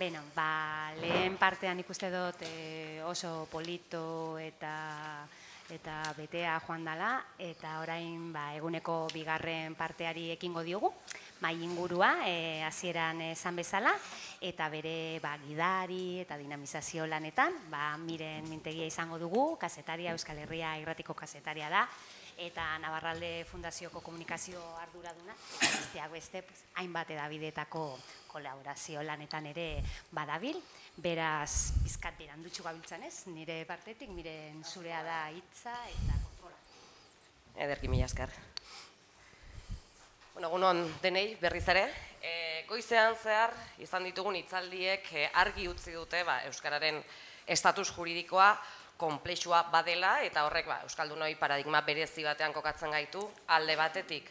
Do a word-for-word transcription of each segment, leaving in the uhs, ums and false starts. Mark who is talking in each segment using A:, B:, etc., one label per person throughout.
A: Beno, ba, lehen partean ikuste dut eh, oso polito eta eta betea joan dela, eta orain ba, eguneko bigarren parteari ekingo diogu, mai ingurua, eh, hasieran esan bezala, eta bere ba, gidari eta dinamizazio lanetan, ba, Miren Mintegia izango dugu, kazetaria, Euskal Herria irratiko kazetaria da, eta Navarralde Fundazioko komunikazio arduraduna, eta besteak beste, pues, hainbat edabidetako kolaborazio lanetan ere badabil. Beraz, bizkat berandutxu gabiltzan ez, nire partetik, Miren zurea da hitza eta kontrola.
B: Ederki mila esker. Bueno, egunon denei berriz ere, e, goizean zehar izan ditugun hitzaldiek e, argi utzi dute ba, euskararen estatus juridikoa konplexua badela eta horrek ba, euskaldunoi paradigma berezi batean kokatzen gaitu alde batetik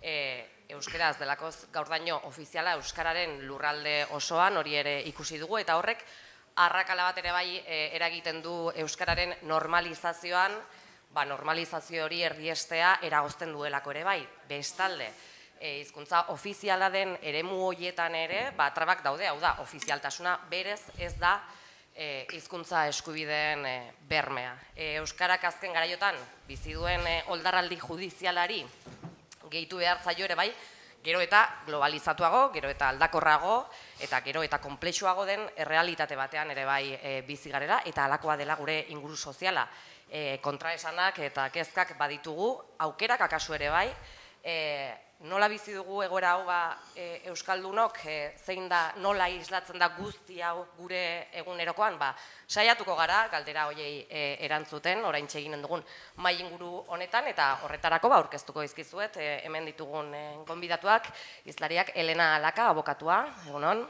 B: e, euskaraz delakoz gaurdaino ofiziala euskararen lurralde osoan hori ere ikusi dugu eta horrek arrakala bat ere bai e, eragiten du euskararen normalizazioan, ba, normalizazio hori erdiestea eragozten duelako ere bai, bestalde. E, hizkuntza ofiziala den eremu horietan ere, ba, trabak daude, hau da, ofizialtasuna berez ez da e, hizkuntza eskubideen e, bermea. E, euskarak azken garaiotan bizi duen e, oldarraldi judizialari gehitu behar zaio ere bai, gero eta globalizatuago, gero eta aldakorrago, eta gero eta konplexuago den errealitate batean ere bai e, bizi garela, eta halakoa dela gure inguru soziala. E, kontraesanak eta kezkak baditugu, aukerak akaso ere bai, e, nola bizi dugu egoera hau ba, e, euskaldunok, e, zein da, nola islatzen da guzti hau gure egunerokoan, ba, saiatuko gara, galdera hoiei e, erantzuten, oraintxe eginen dugun mai inguru honetan, eta horretarako ba, aurkeztuko dizkizuet, e, hemen ditugun e, gonbidatuak, hizlariak Elena Alaka, abokatua, egunon,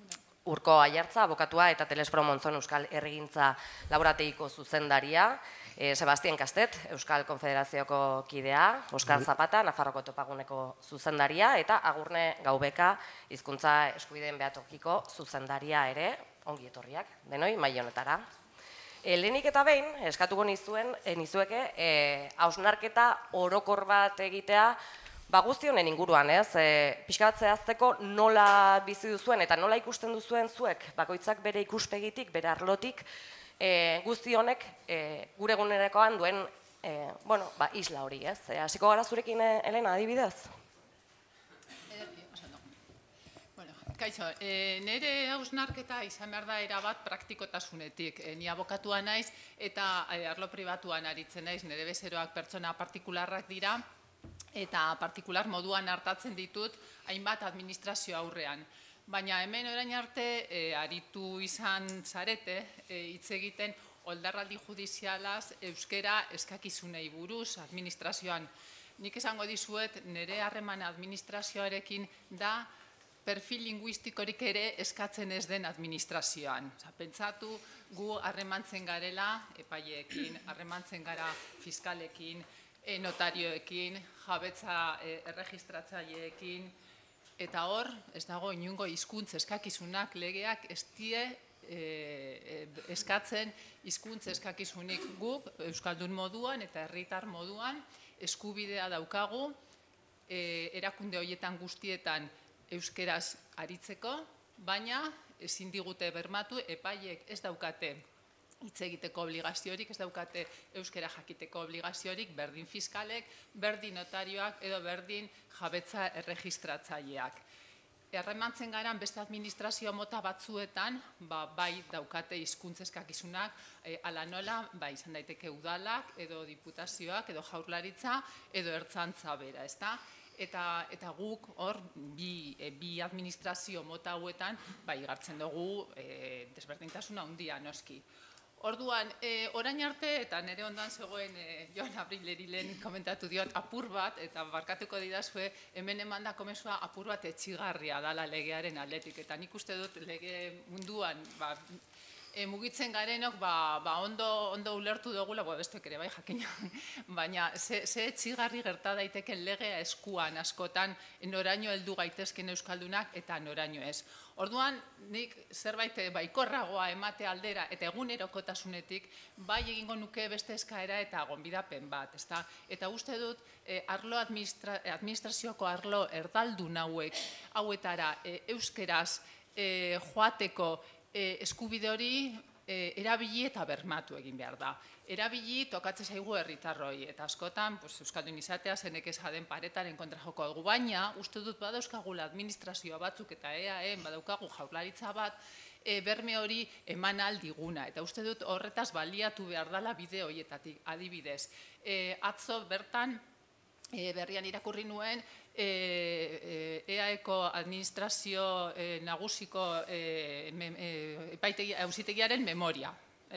B: Urko Aiartza, abokatua, eta Telesforo Monzon Euskal Herrigintza laborategiko zuzendaria, E, Sebastian Kastet, Euskal Konfederazioko kidea, Oskar Zapata, Nafarroko topaguneko zuzendaria, eta Agurne Gaubeka, hizkuntza eskubideen behatokiko zuzendaria ere, ongi etorriak, denoi, mai honetara. E, lehenik eta behin, eskatuko nizuen, e, nizueke, e, hausnarketa orokor bat egitea, ba guzti honen inguruan, ez, e, pixka bat zehazteko nola bizi duzuen, eta nola ikusten duzuen zuek, bakoitzak bere ikuspegitik, bere arlotik, E, guzti honek e, gure egunerokoan duen e, bueno, ba, isla hori, ez? E, hasiko gara zurekin, e, Elena, adibidez?
C: Bueno, kaixo, e, nire hausnarketa izan behar da erabat praktikotasunetik. E, ni abokatua naiz eta e, arlo pribatuan aritzen naiz, nire bezeroak pertsona partikularrak dira, eta partikular moduan hartatzen ditut hainbat administrazio aurrean. Baina hemen orain arte e, aritu izan zarete, hitz e, egiten oldarraldi judizialaz euskera eskakizunei buruz administrazioan. Nik esango dizuet nire harreman administrazioarekin da perfil linguistikorik ere eskatzen ez den administrazioan. Osa, pentsatu gu harremantzen garela epaileekin, harremantzen gara fiskalekin, e, notarioekin, jabetza e, erregistratzaileekin, eta hor, ez dago inungo hizkuntz eskakizunak legeak ez die e, eskatzen hizkuntz eskakizunik guk euskaldun moduan eta herritar moduan eskubidea daukagu e, erakunde horietan guztietan euskeraz aritzeko, baina ezin digute bermatu epaileek ez daukate hitz egiteko obligaziorik, ez daukate euskera jakiteko obligaziorik, berdin fiskalek, berdin notarioak edo berdin jabetza erregistratzaileak. Erremantzen garan beste administrazio mota batzuetan, ba, bai daukate hizkuntz eskakizunak, e, ala nola, ba, izan daiteke udalak, edo diputazioak, edo jaurlaritza, edo ertzantza bera, ezta? Eta, eta guk hor bi, e, bi administrazio mota hauetan, ba, igartzen dugu e, desberdintasuna handia noski. Orduan, e, orain arte, eta nire ondan zegoen e, Joan Abrileri lehen komentatu diot apur bat, eta barkatuko didazue, hemen emandako mezua apur bat etxigarria dala legearen aldetik. Eta nik uste dut lege munduan, ba, e, mugitzen garenok, ba, ba ondo, ondo ulertu dugula, bo, besteok ere bai jakina, baina ze, ze etxigarri gerta daiteken legea eskuan askotan noraino heldu gaitezken euskaldunak eta noraino ez. Orduan, nik zerbait baikorragoa emate aldera eta egunerokotasunetik bai egingo nuke beste eskaera eta gonbidapen bat, ezta? Eta uste dut, eh, arlo administra, administrazioko arlo erdaldun hauek, hauetara eh, euskeraz joateko eskubide hori erabili eta bermatu egin behar da. Erabili tokatzen zaigu herritarroi, eta askotan euskaldun izatea zenek ez jaden paretaren kontra joko dugu, baina uste dut badauzkagula administrazioa batzuk eta E A E badaukagu jaurlaritza bat, berme hori eman aldiguna, eta uste dut horretaz baliatu behar dela bide horietatik, adibidez. Atzo bertan berrian irakurri nuen E A Eko administrazio nagusiko auzitegiaren memoria.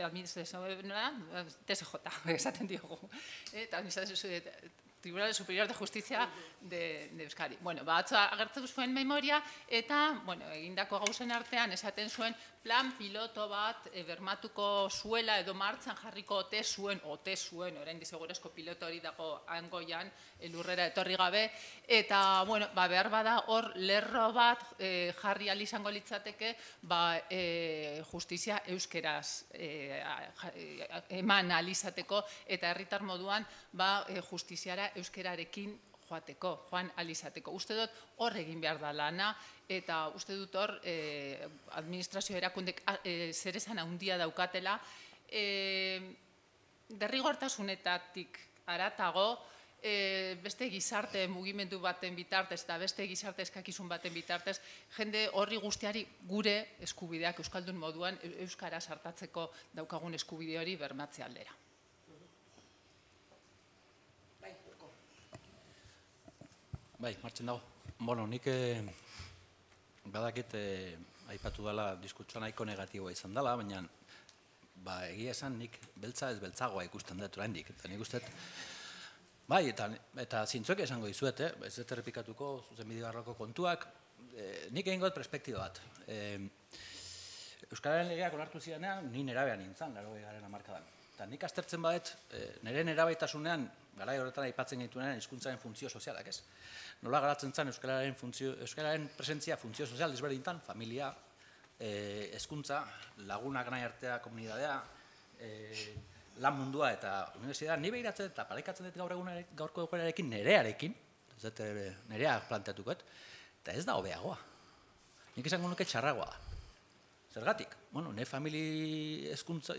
C: T S J, esaten diogu. Tribunal Superior de Justicia de Euskadi. Bueno, batzu agertzen zuen memoria, eta egindako gauzen artean esaten zuen plan piloto bat bermatuko zuela edo martxan jarriko ote zuen, ote zuen, orain segurezko piloto hori dago hangoian, lurrera etorri gabe, eta behar bada hor lerro bat jarri ahal izango litzateke justizia euskeraz eman ahal izateko, eta herritar moduan justiziara euskerarekin joateko, joan alizateko. Uste dut hor egin behar da lana, eta uste dut hor administrazio erakundek zer esan handia daukatela. Derrigortasunetatik haratago, beste gizarte mugimendu baten bitartez eta beste gizarte eskakizun baten bitartez, jende horri guztiari gure eskubideak euskaldun moduan euskara sartatzeko daukagun eskubide hori bermatze aldera.
D: Bai, martxen dago. Bueno, nik badakit aipatu dela diskurtsoa nahiko negatiboa izan dela, baina egia esan nik beltza ez beltzagoa ikusten dut oraindik. Eta nik uste, bai, eta zintzuek esango dizuet, ez dut errepikatuko zuzenbide barroko kontuak, nik egin got perspektiba bat. Euskararen legeak onartu zirenean, ni nerabean nintzen, laurogei garen hamarkadan. Eta nik aztertzen badet, nire nerabaitasunean, garai horretan aipatzen gaituenean hizkuntzaren funtzio sozialak, ez? Nola garatzen zen euskararen presentzia funtzio sozial desberdintan, familia, hezkuntza, lagunak nahi artea komunidadea, lan mundua eta universitatea, ni behiratzen eta parekatzen dut gaurko egoerarekin nerearekin, nerea planteatukoet, eta ez da hobeagoa. Nik esango nuke txarragoa da. Zergatik? Bueno, nire famili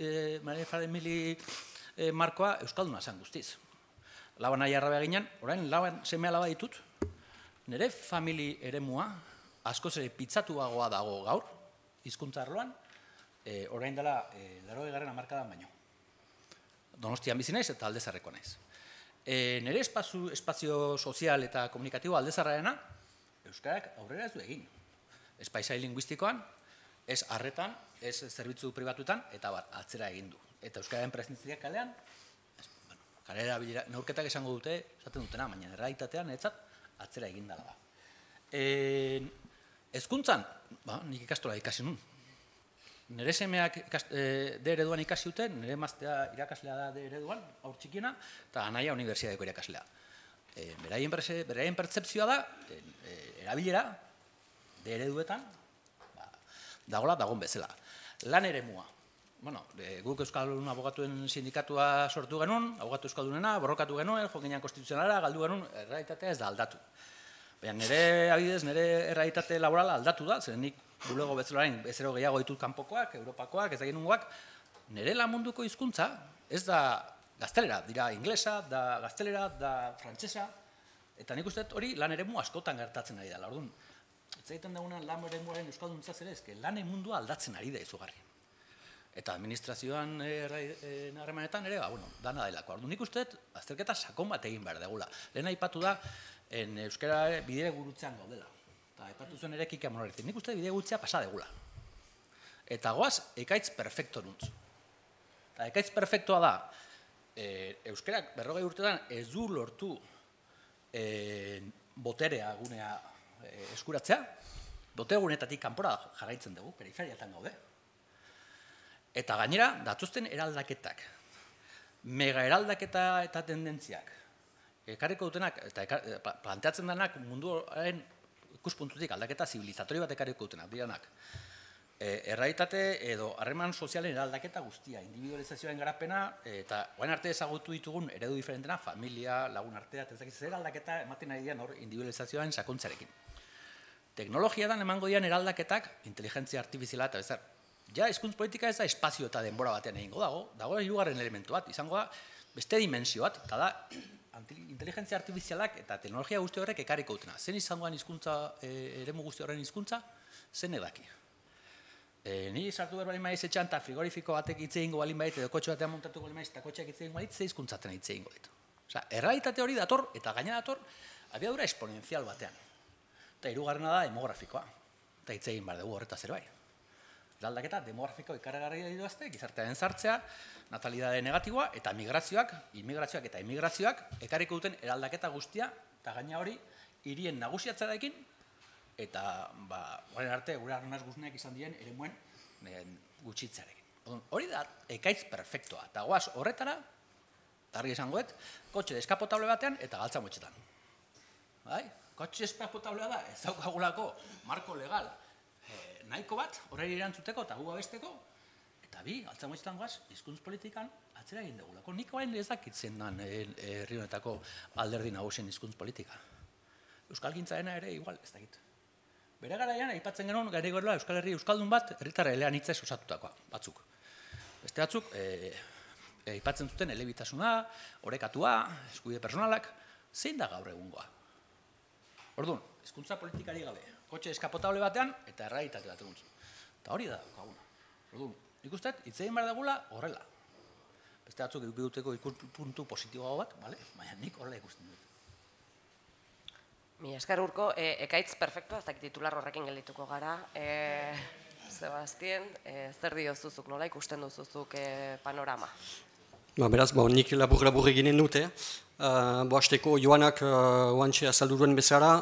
D: markoa euskalduna zen guztiz. Laban nahi arrabea ginen, orain laban seme alaba ditut, nire famili eremua askoz ere pitzatuagoa dago gaur, hizkuntza arloan, orain dela laurogei garren hamarkadan baino. Donostian bizi naiz eta Aldezarrekoa naiz. Nire espazio sozial eta komunikatibo Aldezarrarena, euskarak aurrera ez du egin. Ez paisai linguistikoan, ez harretan, ez zerbitzu pribatutan, eta bat, atzera egin du. Eta euskararen presentziak kalean, kalera neurketak esango dute, esaten dutena, baina errealitatean etzat atzera egin dela da. Hezkuntzan, nik ikastola ikasi nun. Nire semeak D ereduan ikasi duten, nire emaztea irakaslea da D ereduan, aur txikiena, eta anaia unibertsitateko irakaslea. Beraien pertzepzioa da, erabilera, D ereduetan, dagoela dagon bezala. Lan eremua. Bueno, guk Euskaldun abogatuen sindikatua sortu genuen, abogatu euskaldunena, borrokatu genuen, jokinean konstituzionala, galdu genuen, errealitatea ez da aldatu. Baina nire abidez, nire errealitate laborala aldatu da, zer nik bulego bezalarein bezero gehiago ditut kanpokoak, europakoak, ez da genungoak, nire lan munduko hizkuntza ez da gaztelera, dira inglesa, da gaztelera, da frantsesa, eta nik uste hori lan eremu askotan gertatzen ari da. Orduan, ez egiten dagoenan lan eremuaren euskalduntzaz ere, ezke lan mundua aldatzen ari da izugarri. Eta administrazioan harremanetan ere, dana delako. Orduan, nik uste, azterketa sakon bat egin behar degula. Lehen aipatu da, euskara bidea gurutzean gaudela. Eta aipatu zuen ere Kike Amonorretik. Nik uste bidea gurutzea pasa degula. Eta goaz, ekaitz perfekto nuntz. Eta ekaitz perfektoa da, euskarak berrogei urtetan ez du lortu boterea gunea eskuratzea, botere gunetatik kanpora jarraitzen dugu, periferiatan gaude. Eta gainera, datuzten eraldaketak, mega eraldaketa eta tendentziak, ekarriko dutenak, eta planteatzen denak munduaren ikuspuntutik aldaketa zibilizatori bat ekarriko dutenak, diranak. Errealitate edo harreman sozialen eraldaketa guztia, individualizazioaren garapena, eta guain arte ezagutu ditugun eredu diferentena, familia, lagun artea, eta ez dakiz, eraldaketa ematen ari dian hor individualizazioaren sakontzarekin. teknologiatan emango dian eraldaketak, inteligentzia artifiziala eta bezar. Ja, hizkuntz politika ez da espazio eta denbora batean egingo dago, dago hirugarren elementu bat, izango da beste dimensio bat, eta da inteligentzia artifizialak eta teknologia guzti horrek ekarriko dutena. Zen izangoan hizkuntza, eremu guzti horren hizkuntza, zen edaki. Ni sartu behar balin maiz etxan, eta frigorifiko batek hitz egingo balin bait, edo kotxe batean montatuko balin maiz, eta kotxeak hitz egingo balit, ze hizkuntzaten hitz egingo ditu. Osea, errealitate hori dator, eta gaina dator, abiadura esponentzial batean. Eta hirugarrena da demografikoa. Eta hitz egin behar dugu horretaz ere bai. Eraldaketa demografiko ikaragarria dituzte, gizartearen sartzea, natalidade negatiboa eta migrazioak, immigrazioak eta immigrazioak ekarriko duten eraldaketa guztia, eta gaina hori hirien nagusiatzearekin, eta horren arte gure arnaz guztiak izan diren eremuen gutxitzearekin. Hori da ekaitz perfektoa, eta goaz horretara, tarri esangoet, kotxe deskapotable batean eta galtza motxetan. Kotxe deskapotable da, ez daukagulako marko legal nahiko bat, horreri erantzuteko eta gu abesteko, eta bi, galtza motxetan goaz, hizkuntz politikan atzera egin dugulako. Nik orain ez dakitzen dan herri honetako alderdi nagusien hizkuntz politika. Euskalgintzaena ere igual ez dakit. Bere garaian, aipatzen genuen, gari gorela Euskal Herri Euskaldun bat, herritarra elean hitzez osatutakoa, batzuk. Beste batzuk, aipatzen zuten elebitasuna, orekatua, eskubide personalak, zein da gaur egungoa? Orduan, hizkuntza politikari gabe, kotxe eskapotable batean, eta errealitate bat eguntzu. Eta hori da, kaguna. Orduan, nik usteet, hitz egin behar degula horrela. Beste batzuk edukiduteko ikuspuntu positiboa bat, baina nik horrela ikusten dut.
B: Mi esker Urko, ekaitz perfektua, ez dakit titular horrekin geldituko gara. Sebastien, zer diozuzuk, nola ikusten duzuzuk panorama?
E: Beraz, nik labur-labur eginen dute. Boazteko joanak oantxe azaldu duen bezala,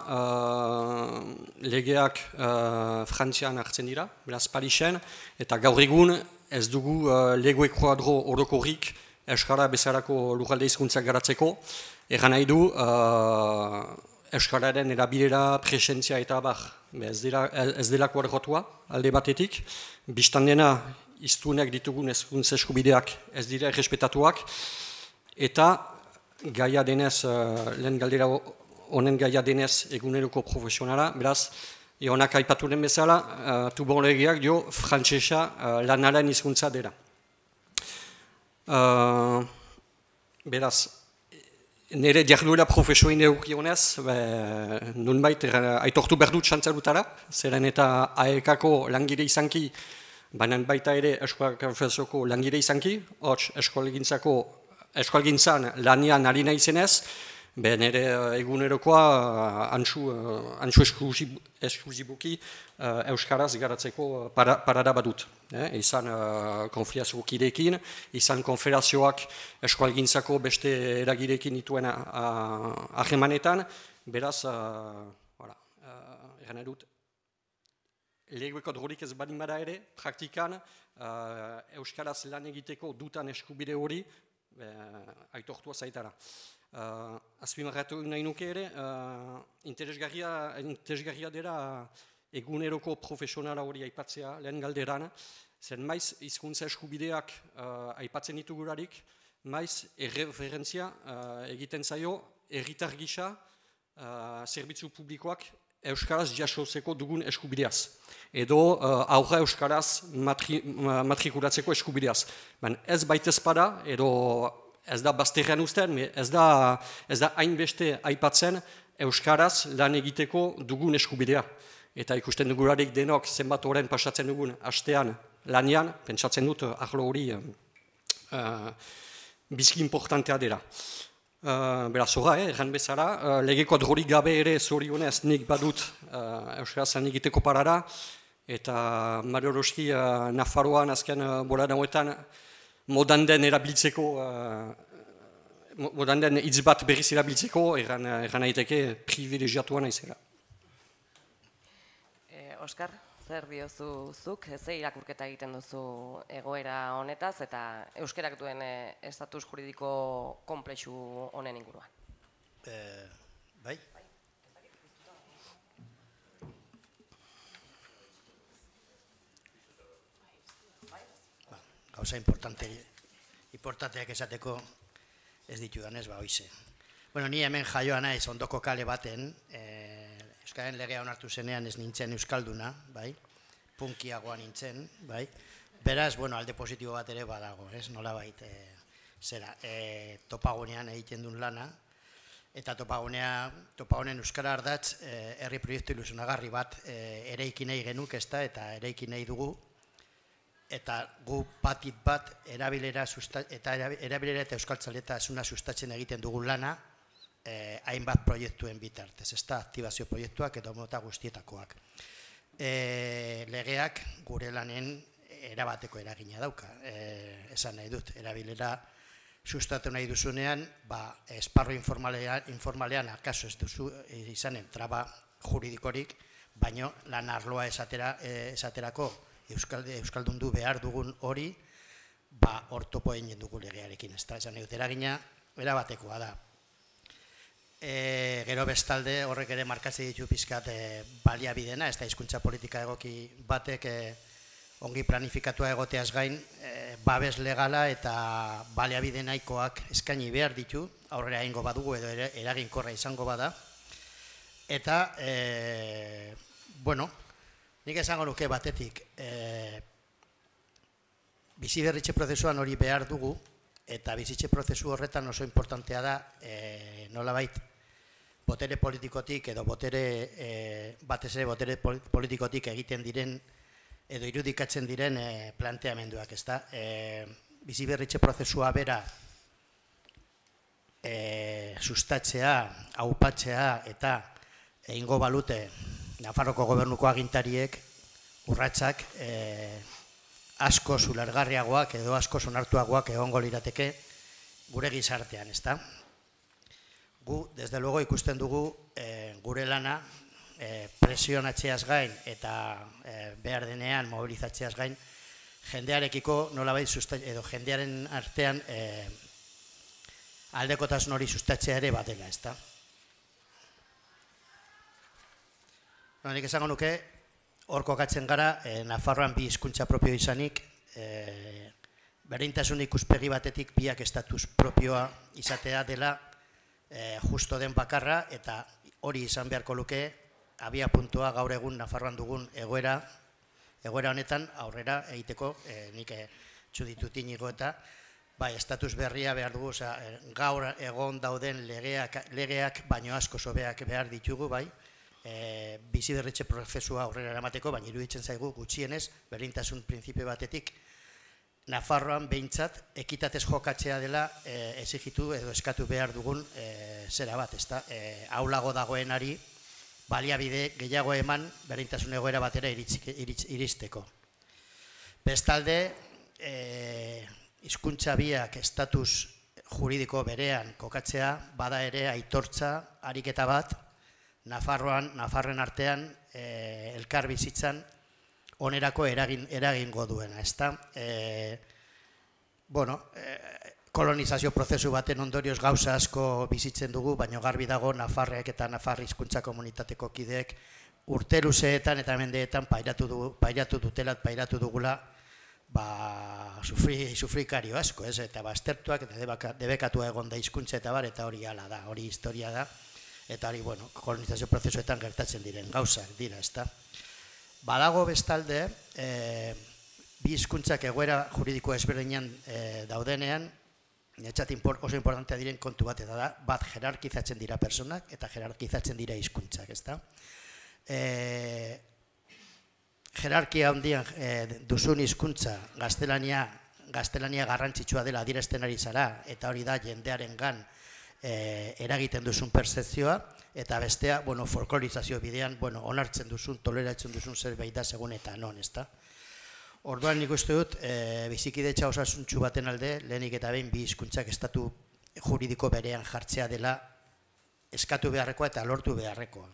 E: legeak Frantzian hartzen dira, beraz Parisen, eta gaur egun ez dugu lege kuadro orokorrik Euskara bezalako lurralde hizkuntzak garatzeko. Egan nahi du, Euskararen erabilera, presentzia eta abar, ez dela kuadrotua alde batetik. Bistan dena, iztunak ditugun hizkuntza eskubideak ez dira errespetatuak, eta gaia denez, lehen galdera honen gaia denez eguneroko profesionala, beraz, egonak aipatu den bezala, tubon legeak dio frantsesa lanaren hizkuntza dela. Beraz, nire jarduera profesioin eukionez, nunbait aitortu behar dut xantzarutara, zeren eta A E K-ko langile izanki, baina baita ere Euskal Konfederazioko langile izanki, hots eskualgintzan lanian ari naizenez, nire egunerokoa antxu esklusibuki Euskaraz garatzeko parada badut. Izan konfederazioko kideekin, izan konfederazioak eskualgintzako beste eragirekin dituen ahemanetan, beraz, egan edut, legueko drorik ez badin bada ere, praktikan, Euskaraz lan egiteko dutan eskubide hori, aitortua zaitara. Azpimarratu nahi nuke ere, interesgarria dela eguneroko profesionala hori aipatzea lehen galderan, zen maiz hizkuntza eskubideak aipatzen ditugurarik, maiz erreferentzia egiten zaio herritar gisa zerbitzu publikoak Euskaraz jasotzeko dugun eskubideaz, edo aurra Euskaraz matrikulatzeko eskubideaz. Ez baitez pada, edo ez da bazterrean usten, ez da hainbeste aipatzen Euskaraz lan egiteko dugun eskubidea. Eta ikusten dugularik denok zenbat horren pasatzen dugun astean lanian, pentsatzen dut arlo hori bizki importantea dela. Beraz, horra, erran bezala, legeko adrorik gabe ere zorionez nik badut Euskaraz lan egiteko parara, eta Marioroski Nafarroan azken bolada hauetan modan den erabiltzeko, modan den hitz bat berriz erabiltzeko, erran daiteke privilegiatua naizela.
B: Oskar, zer diozu zuk, ze irakurketa egiten duzu egoera honetaz eta euskerak duen estatus juridiko konplexu honen inguruan?
F: Bai? Gauza importanteak esateko ez ditudanez, ba, hoize. Bueno, ni hemen jaioa naiz ondoko kale baten, Euskararen legea onartu zenean ez nintzen euskalduna, bai, punkiagoa nintzen, bai. Beraz, bueno, alde positibo bat ere badago, ez, nolabait, e, zera, e, topagunean egiten duen lana, eta topagunea, topagunen euskara ardatz, e, herri proiektu ilusionagarri bat e, eraiki nahi genuk, ezta, eta eraiki nahi dugu, eta gu batit bat erabilera, susta, eta erabilera eta euskaltzaletasuna sustatzen egiten dugun lana, eh, hainbat proiektuen bitartez, ez da, aktibazio proiektuak edo mota guztietakoak. E, legeak gure lanen erabateko eragina dauka, e, esan nahi dut, erabilera sustatu nahi duzunean, ba, esparru informalean, informalean akaso ez duzu izanen traba juridikorik, baino lan arloa esatera, e, esaterako Euskal, Euskaldundu behar dugun hori, ba, ortopo egin dugu legearekin, ez da, esan nahi dut, eragina erabatekoa da. E, gero bestalde horrek ere markatze ditu pizkat e, baliabidena, ez da hizkuntza politika egoki batek e, ongi planifikatua egoteaz gain, e, babes legala eta baliabide nahikoak eskaini behar ditu, aurrera egingo badugu edo ere, eraginkorra izango bada. Eta, e, bueno, nik esango nuke batetik, e, biziberritze prozesuan hori behar dugu, eta bizitze prozesu horretan oso importantea da, e, nolabait, botere politikotik edo botere, e, batez ere botere politikotik egiten diren edo irudikatzen diren e, planteamenduak, ez da. E, biziberritze prozesua bera e, sustatzea, aupatzea eta egingo balute Nafarroko gobernuko agintariek urratsak e, asko zulargarriagoak edo asko onartuagoak egongo lirateke gure gizartean, ez da. Gu, desde luego, ikusten dugu e, gure lana e, presionatzeaz gain eta e, behar denean mobilizatzeaz gain jendearekiko nolabait edo jendearen artean e, aldekotasun hori sustatzea ere badela, ez da. No, nik esango nuke, hor kokatzen gara, e, Nafarroan bi hizkuntza propio izanik, e, berdintasun ikuspegi batetik biak estatus propioa izatea dela e, justo den bakarra, eta hori izan beharko luke, abia puntua gaur egun Nafarroan dugun egoera, egoera honetan aurrera egiteko, e, nik e, txuditut inigo eta, bai, estatus berria behar dugu, oza, e, gaur egon dauden legeak, legeak baino asko sobeak behar ditugu, bai, E, bizi berritze prozesua aurrera eramateko, baina iruditzen zaigu gutxienez, berdintasun printzipio batetik, Nafarroan behintzat ekitatez jokatzea dela e, exigitu edo eskatu behar dugun e, zera bat, ezta? E, aulago dagoenari baliabide gehiago eman berdintasun egoera batera iritz, iritz, iristeko. Bestalde, e, hizkuntza biak estatus juridiko berean kokatzea, bada ere aitortza ariketa bat, Nafarroan, Nafarren artean, e, elkar bizitzan, onerako eragin, eragingo duena, ezta? E, bueno, e, kolonizazio prozesu baten ondorioz gauza asko bizitzen dugu, baina garbi dago Nafarrek eta Nafarri hizkuntza komunitateko kideek urte luzeetan eta mendeetan pairatu, dugu, pairatu dutelat, pairatu dugula, ba, sufri, sufrikario asko, ez? Eta baztertuak eta debekatua egon da hizkuntza eta bar, eta hori hala da, hori historia da. Eta hori, bueno, kolonizazio prozesuetan gertatzen diren gauzak dira, ezta. Badago bestalde, e, bi hizkuntzak egoera juridiko ezberdinean e, daudenean, netzat impor, oso importantea diren kontu bat, eta da, bat jerarkizatzen dira personak eta jerarkizatzen dira hizkuntzak, ezta. E, jerarkia handian e, duzun hizkuntza gaztelania, gaztelania garrantzitsua dela adierazten ari zara, eta hori da jendearen gan, E, eragiten duzun percepzioa, eta bestea, bueno, folklorizazio bidean, bueno, onartzen duzun, toleratzen duzun zerbait da segun eta non, ezta. Orduan nik uste dut, e, bizikidetza osasuntsu baten alde, lehenik eta behin bi hizkuntzak estatu juridiko berean jartzea dela eskatu beharrekoa eta lortu beharrekoa.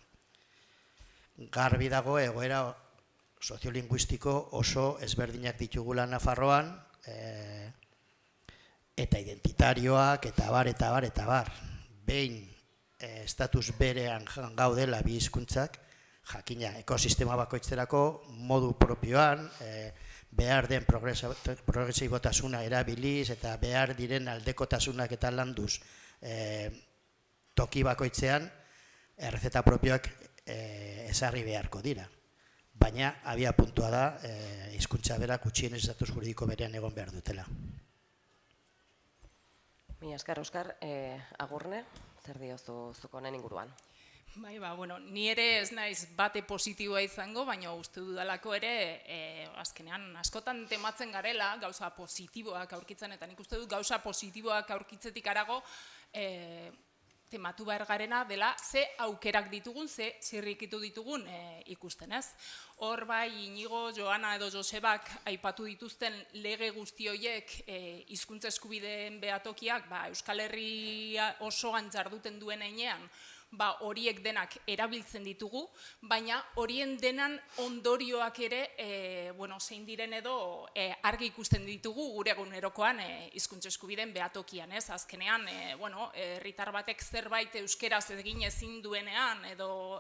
F: Garbi dago egoera soziolinguistiko oso ezberdinak ditugula Nafarroan, e, eta identitarioak, eta bar, eta bar, eta bar. Behin e, estatus berean gaudela bi hizkuntzak, jakina, ekosistema bakoitzerako modu propioan, e, behar den progresibotasuna erabiliz, eta behar diren aldekotasunak eta landuz e, toki bakoitzean, errezeta propioak ezarri beharko dira. Baina, abia puntua da, hizkuntza berak gutxienez estatus juridiko berean egon behar dutela.
B: Mila esker, Oskar, Agurne, zer diozu zuko honen inguruan?
G: Bai, ba, bueno, ni ere ez naiz bate positiboa izango, baina uste dudalako ere, azkenean, askotan tematzen garela, gauza positiboak aurkitzen, eta nik uste dut gauza positiboak aurkitzetik arago, tematu behar garena dela ze aukerak ditugun, ze zirrikitu ditugun ikusten ez. Hor bai, Inigo, Joana edo Josebak aipatu dituzten lege guzti horiek hizkuntza eskubideen behatokiak Euskal Herria osoan jarduten duen heinean, horiek denak erabiltzen ditugu, baina horien denan ondorioak ere zein diren edo argi ikusten ditugu gure egunerokoan hizkuntza eskubideen behatokian. Azkenean, herritar batek zerbait euskeraz egin ezin duenean, edo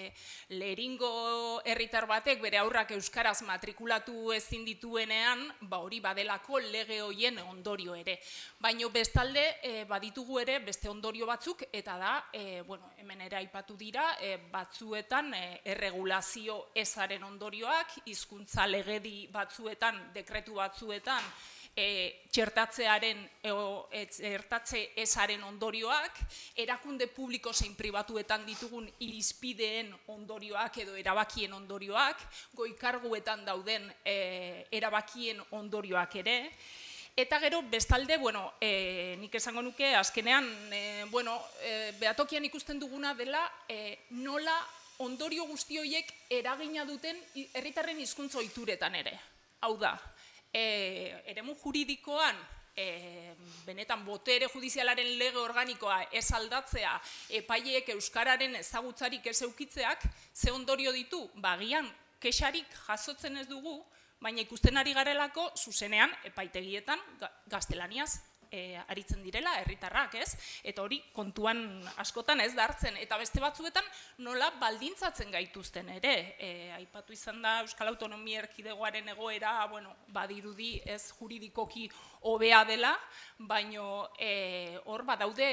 G: leringo herritar batek bere aurrak euskaraz matrikulatu ezin dituenean, hori badelako lege horien ondorio ere. Baina bestalde baditugu ere beste ondorio batzuk, eta da, bueno, hemen ere aipatu dira, batzuetan erregulazio ezaren ondorioak, hizkuntza legedi batzuetan, dekretu batzuetan, txertatzearen, txertatze ezaren ondorioak, erakunde publiko zein pribatuetan ditugun irizpideen ondorioak edo erabakien ondorioak, goi-karguetan dauden erabakien ondorioak ere. Eta gero, bestalde, bueno, nik esango nuke, azkenean, bueno, behatokian ikusten duguna dela, nola ondorio guzti horiek eragina duten herritarren hizkuntza ohituretan ere. Hau da, eremu juridikoan, benetan botere judizialaren lege organikoa ez aldatzea, epaileek euskararen ezagutzarik ez eukitzeak, ze ondorio ditu, bagian, kexarik jasotzen ez dugu, baina ikusten ari garelako, zuzenean, epaitegietan, gaztelaniaz aritzen direla, herritarrak, ez? Eta hori kontuan askotan ez da hartzen. Eta beste batzuetan nola baldintzatzen gaituzten ere. Aipatu izan da Euskal Autonomia Erkidegoaren egoera, bueno, badirudi ez juridikoki hobea dela, baina hor badaude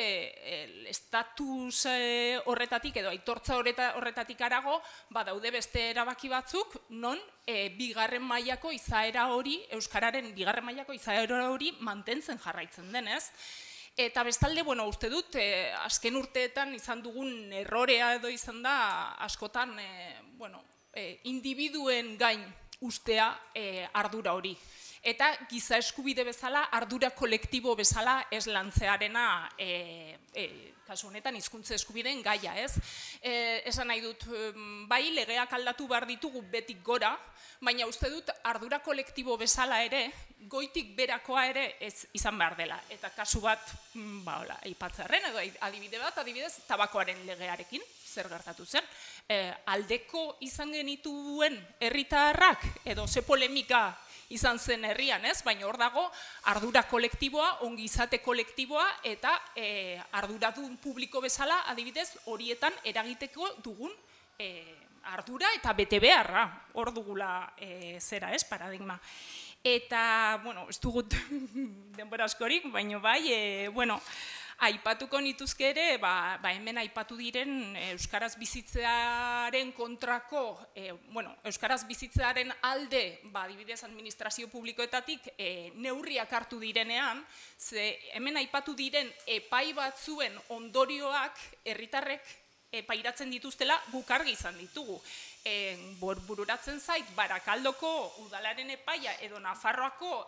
G: estatus horretatik edo aitortza horretatik arago, badaude beste erabaki batzuk, non bigarren mailako izaera hori, euskararen bigarren mailako izaera hori mantentzen jarraitzen denez. Eta bestalde, bueno, uste dut, azken urteetan izan dugun errorea edo izan da, askotan, bueno, individuen gain ustea ardura hori. Eta giza eskubide bezala, ardura kolektibo bezala ez lantzearena, kasu honetan, hizkuntza eskubideen gaia, ez? Esan nahi dut, bai, legeak aldatu behar ditugu betik gora, baina uste dut ardura kolektibo bezala ere, goitik berakoa ere ez izan behar dela. Eta kasu bat, ba, hola, aipatzarren, edo adibide bat, adibidez, tabakoaren legearekin, zer gertatu zen. Aldeko izan genituen herritarrak, edo ze polemika izan zen herrian, ez? Baina hor dago ardura kolektiboa, ongizate kolektiboa eta arduradun publiko bezala, adibidez, horietan eragiteko dugun ardura eta bete beharra, hor dugula zera, ez, paradigma. Eta, bueno, ez dugut denbora askorik, baina bai, bueno, aipatuko nituzke ere, hemen aipatu diren euskaraz bizitzearen kontrako, bueno, euskaraz bizitzearen alde, adibidez administrazio publikoetatik neurriak hartu direnean, ze hemen aipatu diren epai batzuen ondorioak herritarrek pairatzen dituztela guk argi izan ditugu. Bururatzen zait, Barakaldoko udalaren epaia edo Nafarroako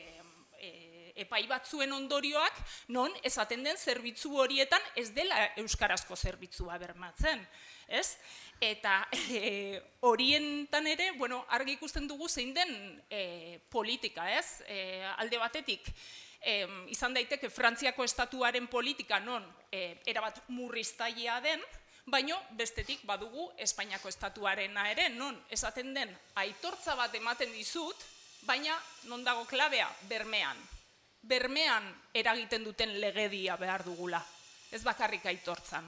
G: epai batzuen ondorioak, non esaten den zerbitzu horietan ez dela euskarazko zerbitzua bermatzen, ez? Eta horientan ere, bueno, argi ikusten dugu zein den politika, ez? Alde batetik, izan daiteke Frantziako estatuaren politika non erabat murriztailea den, baina bestetik badugu Espainiako estatuarena ere, non esaten den aitortza bat ematen dizut, baina non dago klabea, bermean. Bermean eragiten duten legedia behar dugula, ez bakarrik aitortzan.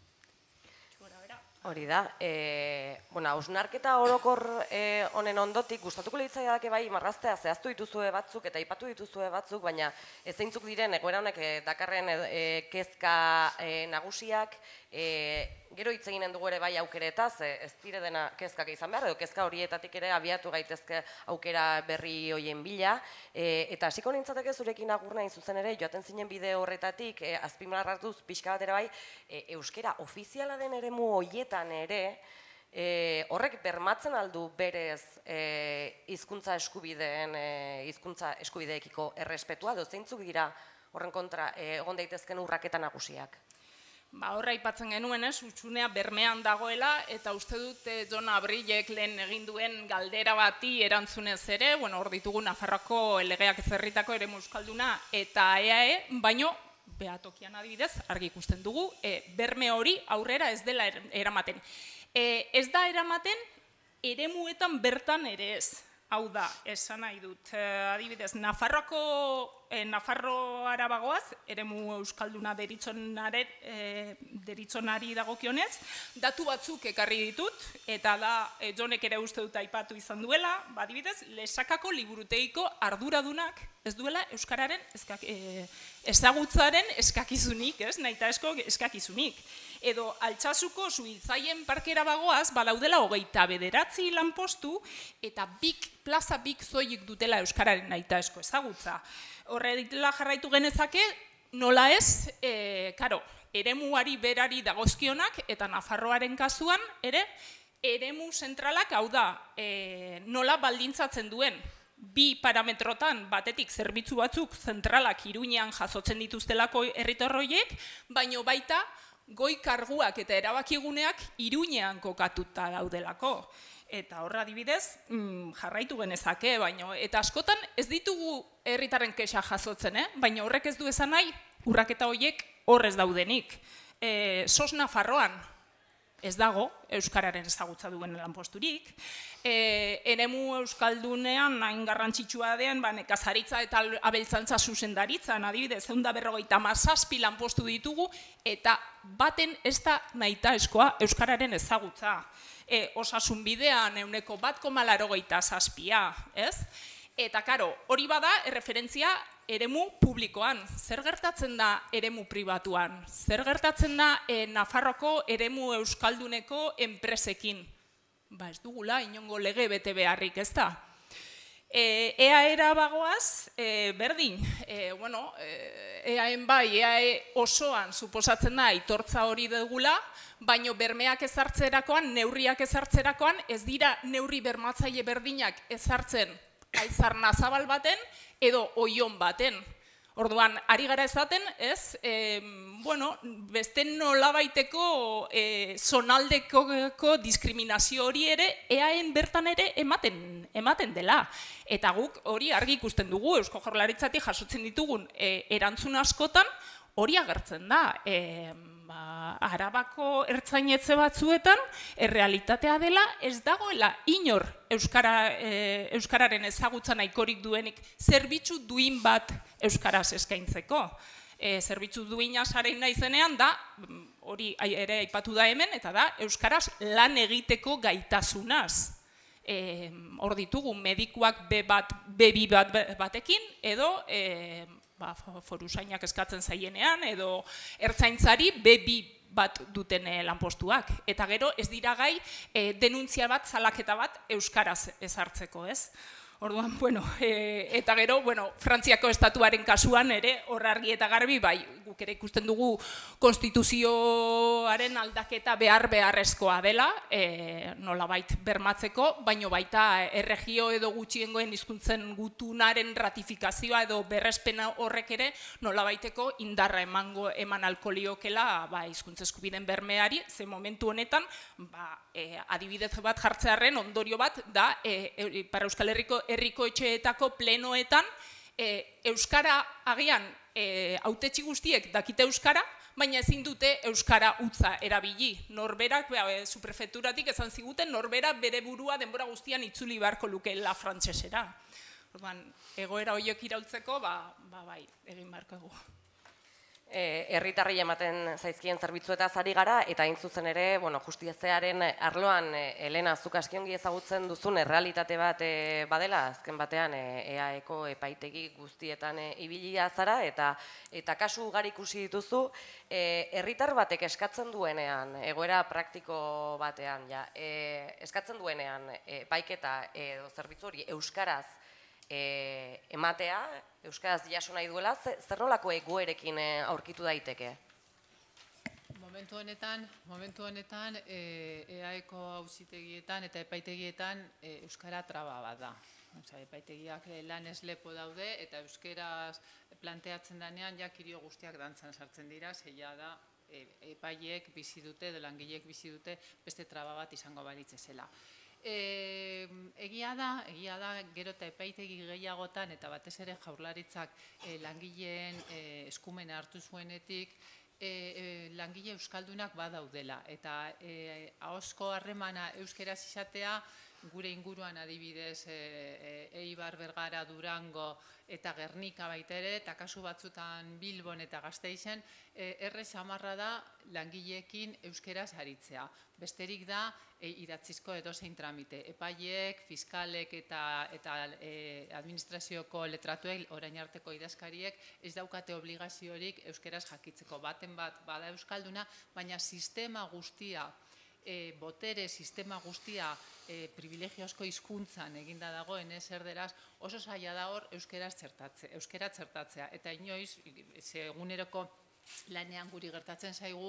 B: Hori da, hausnarketa orokor honen ondotik, gustatuko litzaiake bai marraztea zehaztu dituzue batzuk eta aipatu dituzue batzuk, baina ezeintzuk diren egoera honek dakarren kezka nagusiak, Gero hitz eginen dugu ere bai aukeretaz, ez dire dena kezkak izan behar, edo kezka horietatik ere abiatu gaitezke aukera berri hoien bila, eta hasiko nintzateke zurekin agur nahi zuzen ere, joaten zinen bideo horretatik, azpimarratuz pixka bat ere bai, euskera ofiziala den eremu horietan ere, horrek bermatzen aldu berez hizkuntza eskubideen, hizkuntza eskubideekiko errespetua, edo zeintzuk dira horren kontra egon daitezken urraketa nagusiak?
G: Ba, horra aipatzen genuen, ez, utxunea bermean dagoela, eta uste dut Jon Abrilek lehen egin duen galdera bati erantzunez ere, bueno, hor ditugu Nafarroako legeak ezarritako eremu euskalduna eta E A E, baino, behatokian adibidez, argi ikusten dugu, berme hori aurrera ez dela eramaten. Ez da eramaten eremuetan bertan ere ez. Hau da, esan nahi dut, adibidez, Nafarroako, Nafarroara bagoaz, eremu euskalduna deritzonari dagokionez, datu batzuk ekarri ditut, eta da, Jonek ere uste dut aipatu izan duela, adibidez, Lesakako liburutegiko arduradunak ez duela euskararen ezagutzaren eskakizunik, ez, nahitaezko eskakizunik. Edo Altsasuko Suhiltzaien parkera bagoaz, badaudela hogeita bederatzi lanpostu eta bik, plaza bik zoik dutela euskararen nahitaezko ezagutza. Horrela jarraitu genezake, nola ez, karo, eremuari berari dagozkionak eta Nafarroaren kasuan, ere, eremu zentralak hau da, nola baldintzatzen duen, bi parametrotan batetik zerbitzu batzuk zentralak Iruñean jasotzen dituztelako herritarroiek, baino baita goi karguak eta erabakiguneak Iruñean kokatuta daudelako. Eta horra adibidez, jarraitu genezake, baino, eta askotan ez ditugu herritarren kexa jasotzen, baina horrek ez du esan nahi, urraketa horiek horrez daudenik. Sos Nafarroan ez dago euskararen ezagutza duen lanposturik, eremu euskaldunean hain garrantzitsua den nekazaritza eta abeltzantza zuzendaritzan, adibidez, ehun eta berrogeita hamazazpi lanpostu ditugu, eta baten ez da nahitaezkoa euskararen ezagutza. Osasun bidean ehuneko bat koma laurogeita zazpia, ez? Eta, karo, hori bada erreferentzia eremu publikoan. Zer gertatzen da eremu pribatuan? Zer gertatzen da Nafarroko eremu euskalduneko enpresekin? Ba, ez dugula, inongo lege bete beharrik, ez da? Ea era bagoaz, berdin, bueno, eaen bai, eae osoan suposatzen da aitortza hori dugula, baino bermeak ezartzerakoan, neurriak ezartzerakoan, ez dira neurri bermatzaile berdinak ezartzen aizarna zabal baten edo oion baten. Orduan, ari gara ezaten, ez, bueno, beste nolabaiteko zonaldeko diskriminazio hori ere, eaen bertan ere ematen dela. Eta guk hori argi ikusten dugu, Eusko Jaurlaritzatik jasotzen ditugun erantzun askotan, hori agertzen da. Arabako ertzainetxe batzuetan, errealitatea dela ez dagoela inor euskararen ezagutza nahikorik duenik zerbitzu duin bat euskaraz eskaintzeko. Zerbitzu duina zaren naizenean da, hori ere aipatu da hemen, eta da euskaraz lan egiteko gaitasunaz. Hor ditugu medikuak be bi batekin edo foruzainak eskatzen zaienean edo ertzaintzari be bi bat duten lanpostuak. Eta gero ez dira gai denuntzia bat, salaketa bat euskaraz ezartzeko, ez? Orduan, bueno, eta gero, bueno, Frantziako estatuaren kasuan ere, hor argi eta garbi, bai, guk ere ikusten dugu konstituzioaren aldaketa behar beharrezkoa dela, nolabait bermatzeko, baino baita erregio edo gutxiengoen hizkuntzen gutunaren ratifikazioa edo berrespena horrek ere nolabaiteko indarra emango eman alkoliokela hizkuntza eskubideen bermeari, ze momentu honetan, adibidez bat jartzearren ondorio bat da, para Euskal Herriko herriko etxeetako plenoetan euskara agian hautetsi guztiek dakite euskara, baina ezin dute euskara utza erabili. Norberak, suprefekturatik esan ziguten, norberak bere burua denbora guztian itzuli beharko lukeela frantsesera. Orduan, egoera horiek iraultzeko, ba bai, egin beharko dugu.
B: herritarrei ematen zaizkien zerbitzuetaz ari gara, eta hain zuzen ere, bueno, justiziaren arloan, Elena, zuk aski ongi ezagutzen duzun errealitate bat badela, azken batean E A Eko epaitegi guztietan ibilia zara, eta eta kasu ugari ikusi dituzu, herritar batek eskatzen duenean, egoera praktiko batean, ja, eskatzen duenean epaiketa edo zerbitzu hori euskaraz ematea, euskaraz jaso nahi duela, zer nolako egoerekin aurkitu daiteke?
C: Momentu honetan, momentu honetan, E A Eko auzitegietan eta epaitegietan euskara traba bat da. Epaitegiak lanez lepo daude eta euskaraz planteatzen denean jakirio guztiak dantzan sartzen dira, zeia da epaileek bizi dute, edo langileek bizi dute, beste traba bat izango balitz zela. Egia da, egia da, gero eta epaitegi gehiagotan eta batez ere jaurlaritzak langileen eskumena hartu zuenetik, langile euskaldunak badaudela eta ahozko harremana euskeraz izatea gure inguruan adibidez Eibar, Bergara, Durango eta Gernika baita ere, eta kasu batzutan Bilbon eta Gasteizen, erre samarra da langileekin euskeraz aritzea. Besterik da idatzizko edozein tramite. Epaileek, fiskalek eta administrazioko letratuek, orain arteko idazkariek, ez daukate obligaziorik euskeraz jakitzeko. Baten bat bada euskalduna, baina sistema guztia, botere sistema guztia privilegiozko hizkuntzan eginda dagoen ez erderaz, oso zaila da hor euskera txertatzea. Eta inoiz, eguneroko lanean guri gertatzen zaigu,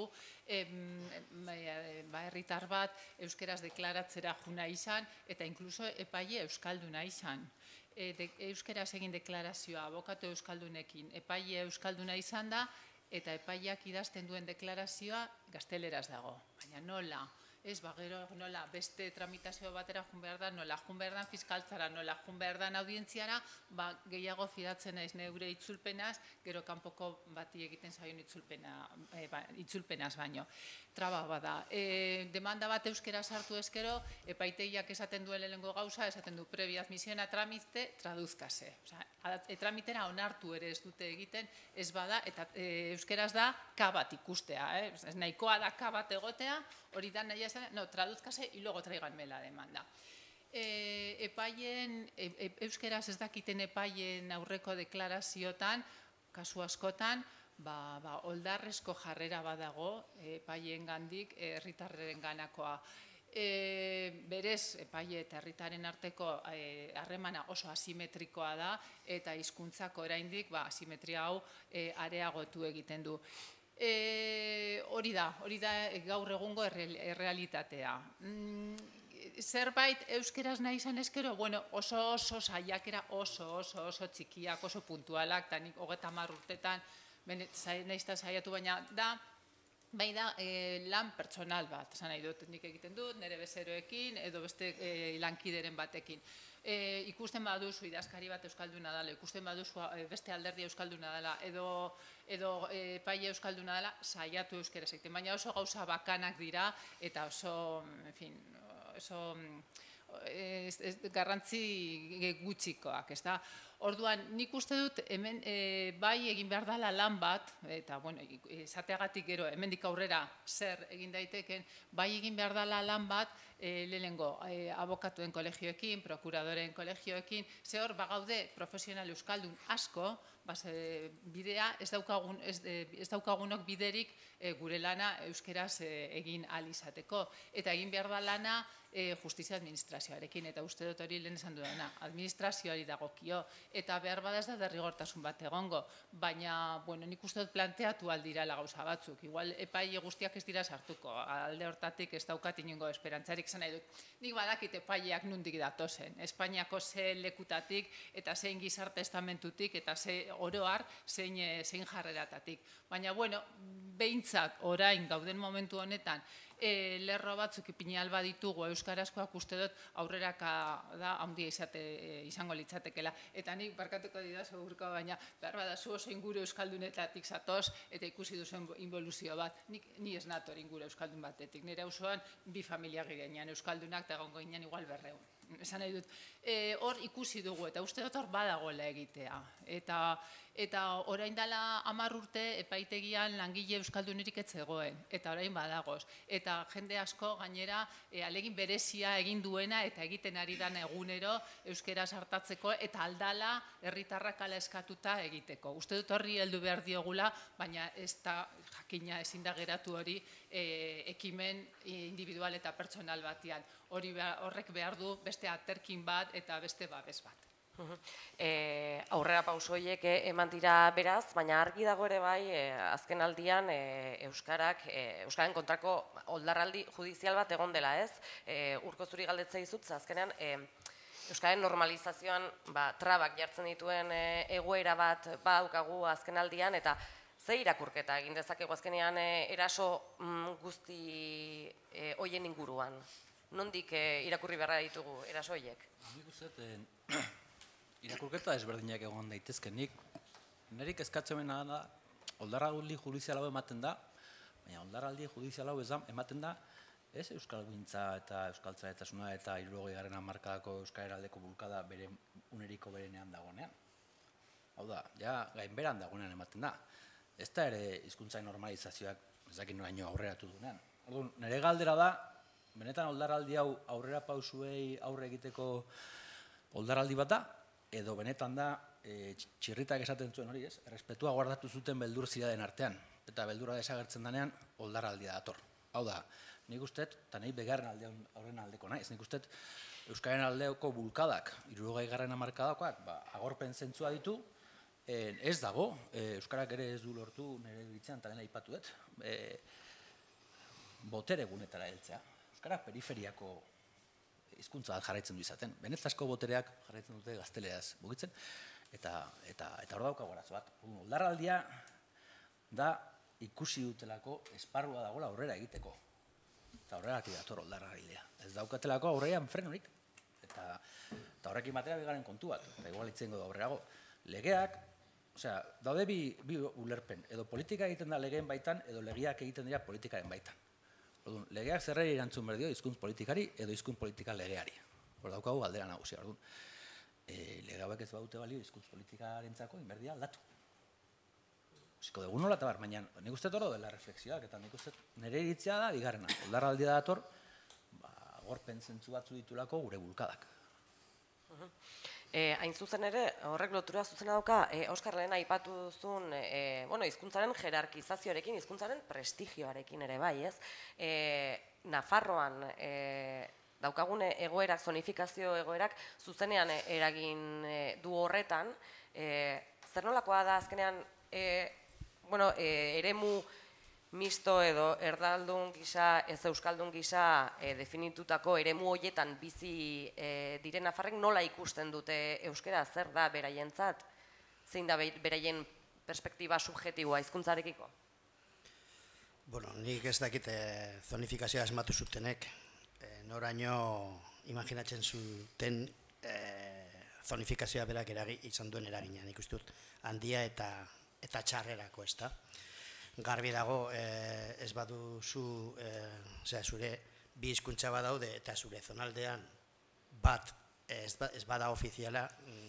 C: herritar bat euskeraz deklaratzera juna izan, eta inkluso epaile euskalduna izan. Euskeraz egin deklarazioa abokatu euskaldunekin, epaile euskalduna izan da, eta epaileak idazten duen deklarazioa gazteleraz dago. Baina nola? Ez, bagero nola beste tramitazio batera jun behar da, nola jun behar da fiskaltzara, nola jun behar da audientziara, gehiago fidatzen naiz neure itzulpenaz, gero kanpoko bati egiten zaion itzulpenaz baino. Traba bada. Demanda bat euskera sartu ezkero, epaitegiak esaten duen lehenengo gauza, esaten du previa admisión a tramite, traduzkase. Tramitera onartu ere ez dute egiten, ez bada, eta euskeraz da K bat ikustea. Nahikoa da K bat egotea, hori da nahi esan, no, traduzkase y luego traiganme la demanda. Epaien, euskeraz ez dakiten epaien aurreko deklaraziotan, kasu askotan, oldarrezko jarrera badago epaien gandik herritarren ganakoa. Berez, epaile eta herritaren arteko harremana oso asimetrikoa da eta hizkuntzak oraindik asimetria hau areagotu egiten du. Hori da, hori da gaur egungo errealitatea. Zerbait euskeraz nahi izan ezkero, bueno, oso oso saiakera, oso oso oso txikiak, oso puntualak, eta nik hogeita hamar urtetan nahizta saiatu baina da, bai da lan pertsonal bat, esan nahi dut, nik egiten dut, nire bezeroekin, edo beste lankideren batekin. Ikusten baduzu idazkari bat euskalduna dela, ikusten baduzu beste alderdi euskalduna dela, edo epaile euskalduna dela, saiatu euskera egiten, baina oso gauza bakanak dira, eta oso, en fin, oso garrantzi gutxikoak, ez da? Orduan, nik uste dut, hemen bai egin behar dela lan bat, eta, bueno, esateagatik gero, hemendik aurrera zer egin daiteken, bai egin behar dela lan bat, lehenengo, abokatuen kolegioekin, prokuradoren kolegioekin, ze hor, bagaude profesional euskaldun asko, bidea, ez daukagunok biderik gure lana euskeraz egin ahal izateko. Eta egin behar da lana justizia administrazioarekin, eta uste dut hori lehen esan dudana, administrazioari dagokio, eta behar bada ez da derrigortasun bat egongo, baina, bueno, nik uste dut planteatu aldirala gauza batzuk, igual epaile guztiak ez dira sartuko, alde hortatik ez daukat inongo esperantzarik zen nahi dut. Nik badakit epaileak nundik datozen, Espainiako ze lekutatik, eta zein gizarte estamentutik, eta ze oroar, zein jarreratatik. Baina, bueno, behintzat orain gauden momentu honetan, lerro batzuk ipini alba ditugu euskarazkoak uste dut aurreraka da handia izango litzatekela. Eta nik barkatuko dira segurko, baina behar badazu oso inguru euskaldunetatik zatoz eta ikusi duzen involuzio bat. Ni ez nator inguru euskaldun batetik. Nire osoan bi familia girenean euskaldunak eta egongo ginen igual berreun. Esan nahi dut, hor ikusi dugu eta uste dut hor badagoela egitea. Eta Eta orain dela hamar urte epaitegian langile euskaldunerik ez zegoen, eta orain badagoz. Eta jende asko gainera ahalegin berezia egin duena eta egiten ari dan egunero euskera sartatzeko eta aldala herritarrak ala eskatuta egiteko. Uste dut horri heldu behar diogula, baina ez da jakina ezin da geratu hori ekimen individual eta pertsonal batean. Horrek behar du beste aterkin bat eta beste babes bat.
B: Aurrera pauso horiek eman dira beraz, baina argi dago ere bai, azken aldian Euskarak, Euskaren kontrako oldarraldi judizial bat egon dela, ez? Urko zuri galdetzea izut, azkenean Euskaren normalizazioan trabak jartzen dituen egoera bat badaukagu azken aldian, eta ze irakurketa egin dezakegu azkenean eraso guzti hoien inguruan? Nondik irakurri beharra ditugu eraso horiek?
D: Nik uste irakurketa ezberdinak egon daitezke. Nik nerik eskatzen da, oldarraldi judizial hau ematen da, baina oldarraldi judizial hau ematen da, ez euskalgintza eta euskaltzaletasuna eta hirurogeigarren hamarkadako euskaraldeko bulkada bere uneriko berenean dagoenean. Hau da, ja gainberan dagoenean ematen da. Ez da ere hizkuntza normalizazioak ezakin noraino aurreratu duenean. Orduan, nire galdera da, benetan oldarraldi hau aurrera pausuei aurre egiteko oldarraldi bat da, edo benetan da txirritak esaten zuen hori, ez? Errespetua guardatu zuten beldur ziraden artean, eta beldura desagertzen denean oldarraldia dator. Hau da, nik usteet, eta nahi begarren aldean aurren aldeko naiz, nik usteet Euskaren aldeoko bulkadak, hirurogeigarren hamarkadakoak, agorpen zentzua ditu, ez dago, Euskarak ere ez du lortu nire bitzean, eta dena aipatu dut, botere gunetara heltzea. Euskarak periferiako hizkuntza bat jarraitzen du izaten. Benetazko botereak jarraitzen dute gazteleraz mugitzen, eta hor daukagu arazo bat. Oldarraldia da ikusi dutelako esparrua dagoela aurrera egiteko. Eta horregatik dator oldarraldea. Ez daukatelako aurrean frenorik. Eta horrekin batera bigaren kontu bat, eta igual itzengo da aurrerago. Legeak, osea, daude bi ulerpen, edo politika egiten da legeen baitan, edo legeak egiten dira politikaren baitan. Legeak zerreri erantzun behar dio hizkuntz politikari edo hizkuntz politika legeari. Hor daukagu galdera nagusia. Lege hauek ez badute balio hizkuntz politikarentzako inberdia aldatu. Ziko dugu nola eta bar, baina nik uste toro dela reflexioak, eta nik uste nire iritzia da, bigarrena. Oldarraldia dator, gorpen zentzu batzu ditulako gure bulkadak.
B: Hain zuzen ere, horrek lotura zuzena dauka, Oskar lehen aipatu duzun hizkuntzaren jerarkizazioarekin, hizkuntzaren prestigioarekin ere bai, ez? Nafarroan daukagune egoerak, zonifikazio egoerak, zuzenean eragin du horretan, zer nolakoa da azkenean, eremu misto edo erdaldun gisa, ez euskaldun gisa definitutako eremu horietan bizi diren nafarrek nola ikusten dute euskera, zer da beraientzat? Zein da beraien perspektiba subjetiboa hizkuntzarekiko?
F: Bueno, nik ez dakit zonifikazioa asmatu zutenek, noraino imaginatzen zuten zonifikazioa berak izan duen eragina, nik uste dut handia eta txarrerako, ez da? Garbi dago, ez baduzu, zure bi hizkuntza badaude eta zure zonaldean bat ez bada ofiziala,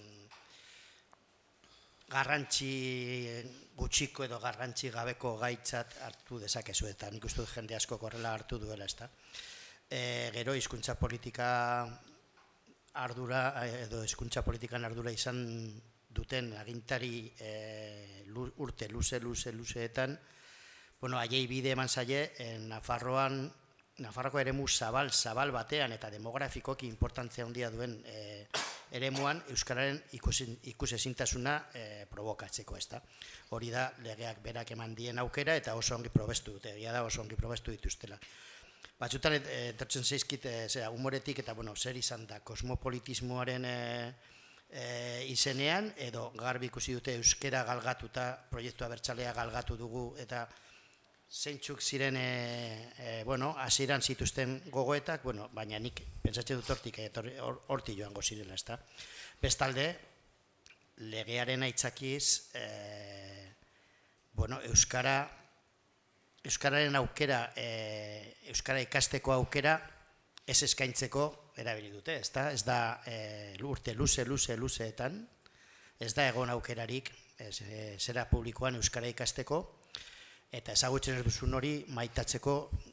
F: garrantzi gutxiko edo garrantzi gabeko gaitzat hartu dezakezu, eta nik uste dut jende asko horrela hartu duela, ez da. Gero hizkuntza politika ardura, edo hizkuntza politikan ardura izan duten agintari urte luze, luze, luzeetan, bueno, haiei bide eman zaie, Nafarroan, Nafarroko eremu zabal, zabal batean eta demografikoki importantzia handia duen eremuan Euskararen ikusezintasuna provokatzeko, ez da. Hori da, legeak berak eman dien aukera eta oso ongi probestu dute, egia da oso ongi probestu dituztela. Batzutan, etortzen zeizkit, humoretik eta, bueno, zer izan da, kosmopolitismoaren izenean, edo garbi ikusi dute euskera galgatuta, proiektu abertzalea galgatu dugu, eta zeintzuk ziren, bueno, hasieran zituzten gogoetak, bueno, baina nik pentsatzen dut hortik, hortik joango zirela, ez da. Bestalde, legearen aitzakiz, bueno, euskara, euskararen aukera, euskara ikasteko aukera, ez eskaintzeko erabili dute, ez da, ez da urte luze, luze, luzeetan, ez da egon aukerarik zera publikoan euskara ikasteko, eta ezagutzen ez duzun hori maitatzeko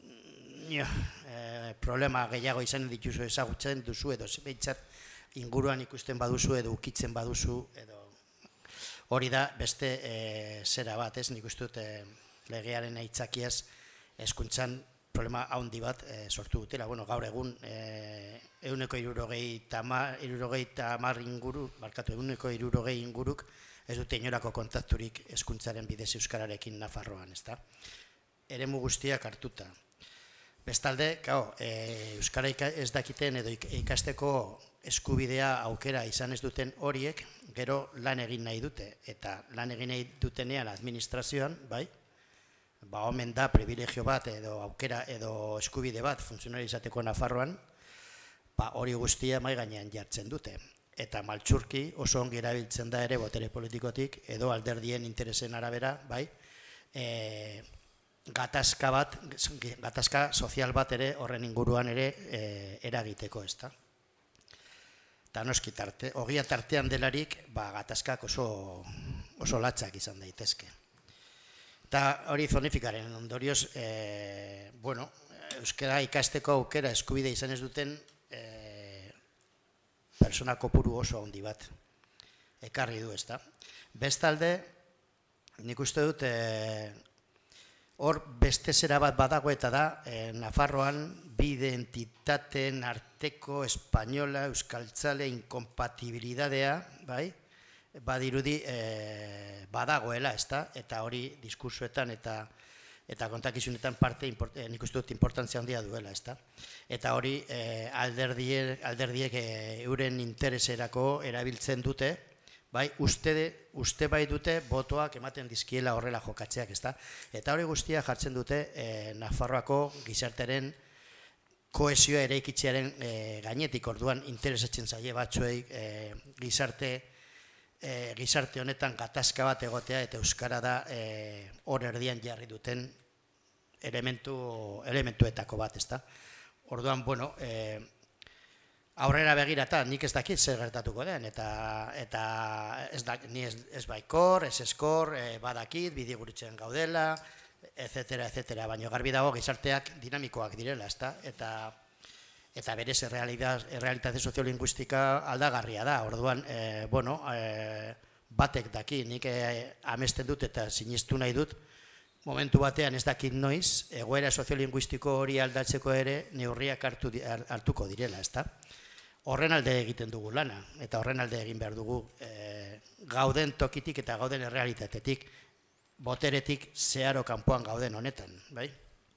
F: problema gehiago izan dituzu ezagutzen duzu, edo behintzat inguruan ikusten baduzu, edo ukitzen baduzu, edo hori da beste zera bat, ez nik uste dut legearen aitzakiaz hezkuntzan problema handi bat sortu dutela. Bueno, gaur egun ehuneko hirurogeita hamar inguru, barkatu, ehuneko hirurogei inguruk ez dute inorako kontakturik hezkuntzaren bidez euskararekin Nafarroan, ezta? Eremu guztiak hartuta. Bestalde, gau, euskara ez dakiten edo ikasteko eskubidea aukera izan ez duten horiek, gero lan egin nahi dute, eta lan egin nahi dutenean administrazioan, bai, ba, omen da privilegio bat edo aukera edo eskubide bat funtzionari izateko Nafarroan, ba, hori guztia mai gainean jartzen dute. Eta maltsurki oso ongi erabiltzen da ere botere politikotik edo alderdien interesen arabera, bai, gatazka bat, gatazka sozial bat ere horren inguruan ere eragiteko, ez da. Eta noski tarte, ogia tartean delarik, ba, gatazkak oso latzak izan daitezke. Eta hori zonifikaren ondorioz, bueno, euskara ikasteko aukera eskubide izan ez duten persona kopuru oso handi bat ekarri du, ezta. Bestalde, nik uste dut, hor beste zera bat badago eta da, Nafarroan bi identitateen arteko espainola, euskaltzale, inkompatibilidadea, bai, badirudi badagoela, ezta, eta hori diskursoetan eta eta kontakizunetan parte nik uste dut importantzia handia duela, ezta. Eta hori alderdiek euren intereserako erabiltzen dute, bai, uste bai dute botoak ematen dizkiela horrela jokatzeak, ezta. Eta hori guztia jartzen dute Nafarroako gizartearen kohesioa eraikitzearen gainetik, orduan interesatzen zaie batzuei gizarte gizarte honetan gatazka bat egotea eta euskara da hor erdian jarri duten elementuetako bat, ezta. Orduan, bueno, aurrera begirata nik ez dakit zer gertatuko den, eta ni ez baikor, ez eskor, badakit, bidiguritzen gaudela, etcétera, etcétera, baina garbi dago gizarteak dinamikoak direla, ezta, eta eta berez errealitate soziolinguistika aldagarria da. Orduan, bueno, batek daki, nik amesten dut eta sinestu nahi dut, momentu batean ez dakit noiz, egoera soziolinguistiko hori aldatzeko ere neurriak hartuko direla, ezta? Horren alde egiten dugu lana, eta horren alde egin behar dugu gauden tokitik eta gauden errealitatetik, boteretik zeharo kanpoan gauden honetan, bai?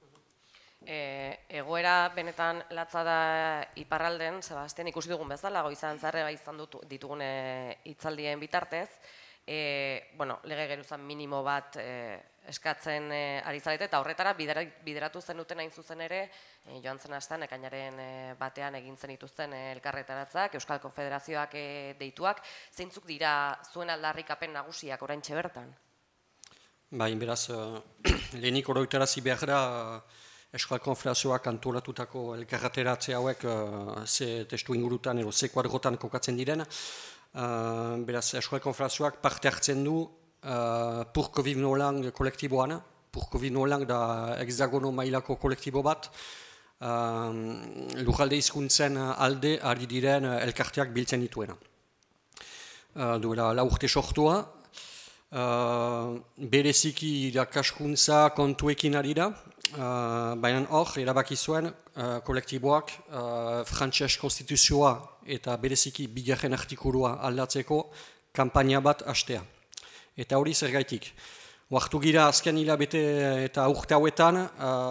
B: Egoera benetan latza da iparralden, Sebastian, ikusi dugun bezala, goizan zarrega izan ditugun hitzaldien bitartez, lege geruzan minimo bat eskatzen ari zarete, eta horretara bideratu zen duten hain zuzen ere, joan zen astan, ekainaren batean egin zen dituzten elkarretaratzak, Euskal Konfederazioak deituak, zeintzuk dira zuen aldarrikapen nagusiak oraintxe bertan?
E: Ba, beraz, lehenik oroitarazi behar da, Euskal Konfederazioak antolatutako elkarreteratze hauek ze testu ingurutan edo ze kuadrotan kokatzen diren. Beraz, Euskal Konfederazioak parte hartzen du Pour que vive nos langues kolektiboan. Pour que vive nos langues da hexagono mailako kolektibo bat. Lurralde hizkuntzen alde ari diren elkarteak biltzen dituena. Duela lau urte sortua. Bereziki irakaskuntza kontuekin ari da. Baina hor, erabaki zuen kolektiboak frantses konstituzioa eta bereziki bigarren artikulua aldatzeko kanpaina bat hastea. Eta hori zergaitik. Oartu gira azken hilabete eta urte hauetan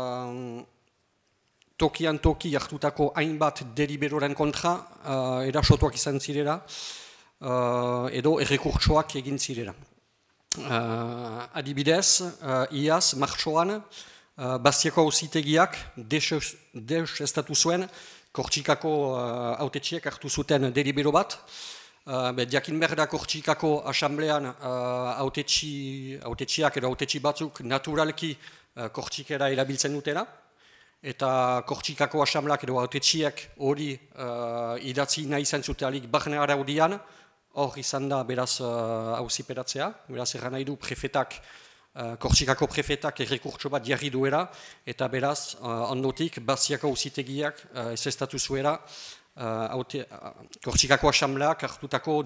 E: tokian toki hartutako hainbat deliberoren kontra erasotuak izan zirela edo errekurtsoak egin zirela. Adibidez, iaz, martxoan, Bastiako auzitegiak deus estatu zuen, Kortxikako hautetxiek hartu zuten delibero bat. Diakin behar da Kortxikako asamblean hautetxiak edo hautetxi batzuk naturalki Kortxikera erabiltzen dutela. Eta Kortxikako asambleak edo hautetxiek hori idatzi nahi izan zutalik barne araudian, hor izan da beraz auziperatzea, beraz erran nahi du prefetak, uh, Korsikako prefetak errekurtso bat jarri duera, eta beraz uh, ondotik Baziako auzitegiak uh, ez estatu zuera uh, uh, Korsikako asambleak hartutako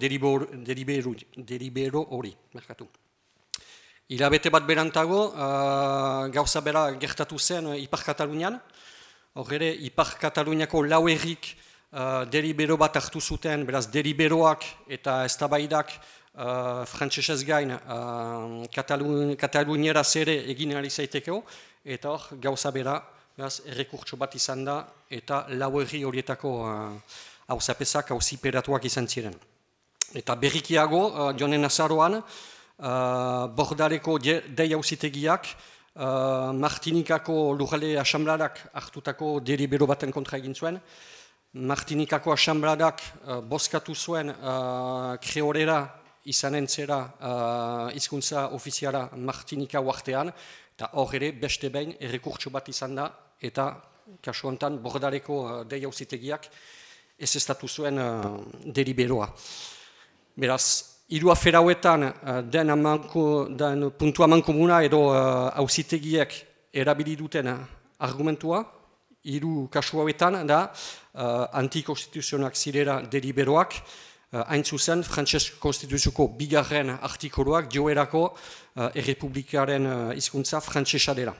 E: delibero hori, merkatu. Hilabete bat berantago, uh, gauza bera gertatu zen uh, Ipar Katalunian, hor ere Ipar Kataluniako lau errik Uh, delibero bat hartu zuten, beraz deliberoak eta eztabaidak uh, frantsesez gain uh, Katalun, Kataluniera zere egin ahal izaiteko, eta hor gauza bera, beraz errekurtso bat izan da, eta lau erri horietako hauzapezak uh, hauziperatuak izan ziren. Eta berrikiago, uh, jonen azaroan, uh, Bordaleko dei hauzitegiak, uh, Martinikako lurrale asambladak hartutako delibero baten kontra egin zuen, Martinikako asambladak uh, bozkatu zuen uh, kreorera izanen zera uh, hizkuntza ofiziala Martinika uartean, eta hor ere beste behin errekurtso bat izan da, eta kasu honetan Bordaleko uh, dei hauzitegiak ez estatu zuen uh, deliberoa. Beraz, hiru afera hauetan uh, den, amanko, den puntua mankomuna edo hauzitegiek uh, erabili duten argumentua, hiru kasu hauetan da uh, antikonstituzionak zirera deliberoak, uh, hain zuzen frantses konstituzioko bigarren artikoloak joerako uh, errepublikaren uh, hizkuntza frantsesa dela.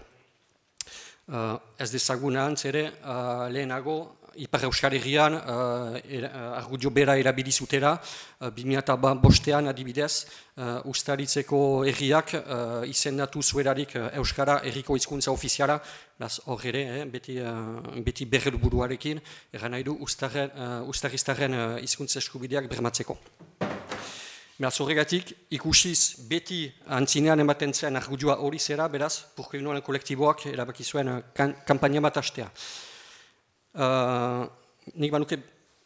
E: Uh, ez dezagun ahantz ere uh, lehenago Ipar Euskal Herrian uh, er, uh, argudio bera erabilizutera, uh, bi mila bostean adibidez, uh, Ustaritzeko herriak uh, izendatu zuerarik uh, Euskara herriko hizkuntza ofiziala, hor ere, eh, beti, uh, beti berrel buruarekin, erran nahi du Ustariztaren uh, hizkuntza eskubideak bermatzeko. Beraz horregatik, ikusiz beti antzinean ematen zen argudioa hori zera, beraz, Purkeinuaren kolektiboak erabaki zuen uh, kan kampaina bat hastea. Uh, nik banuke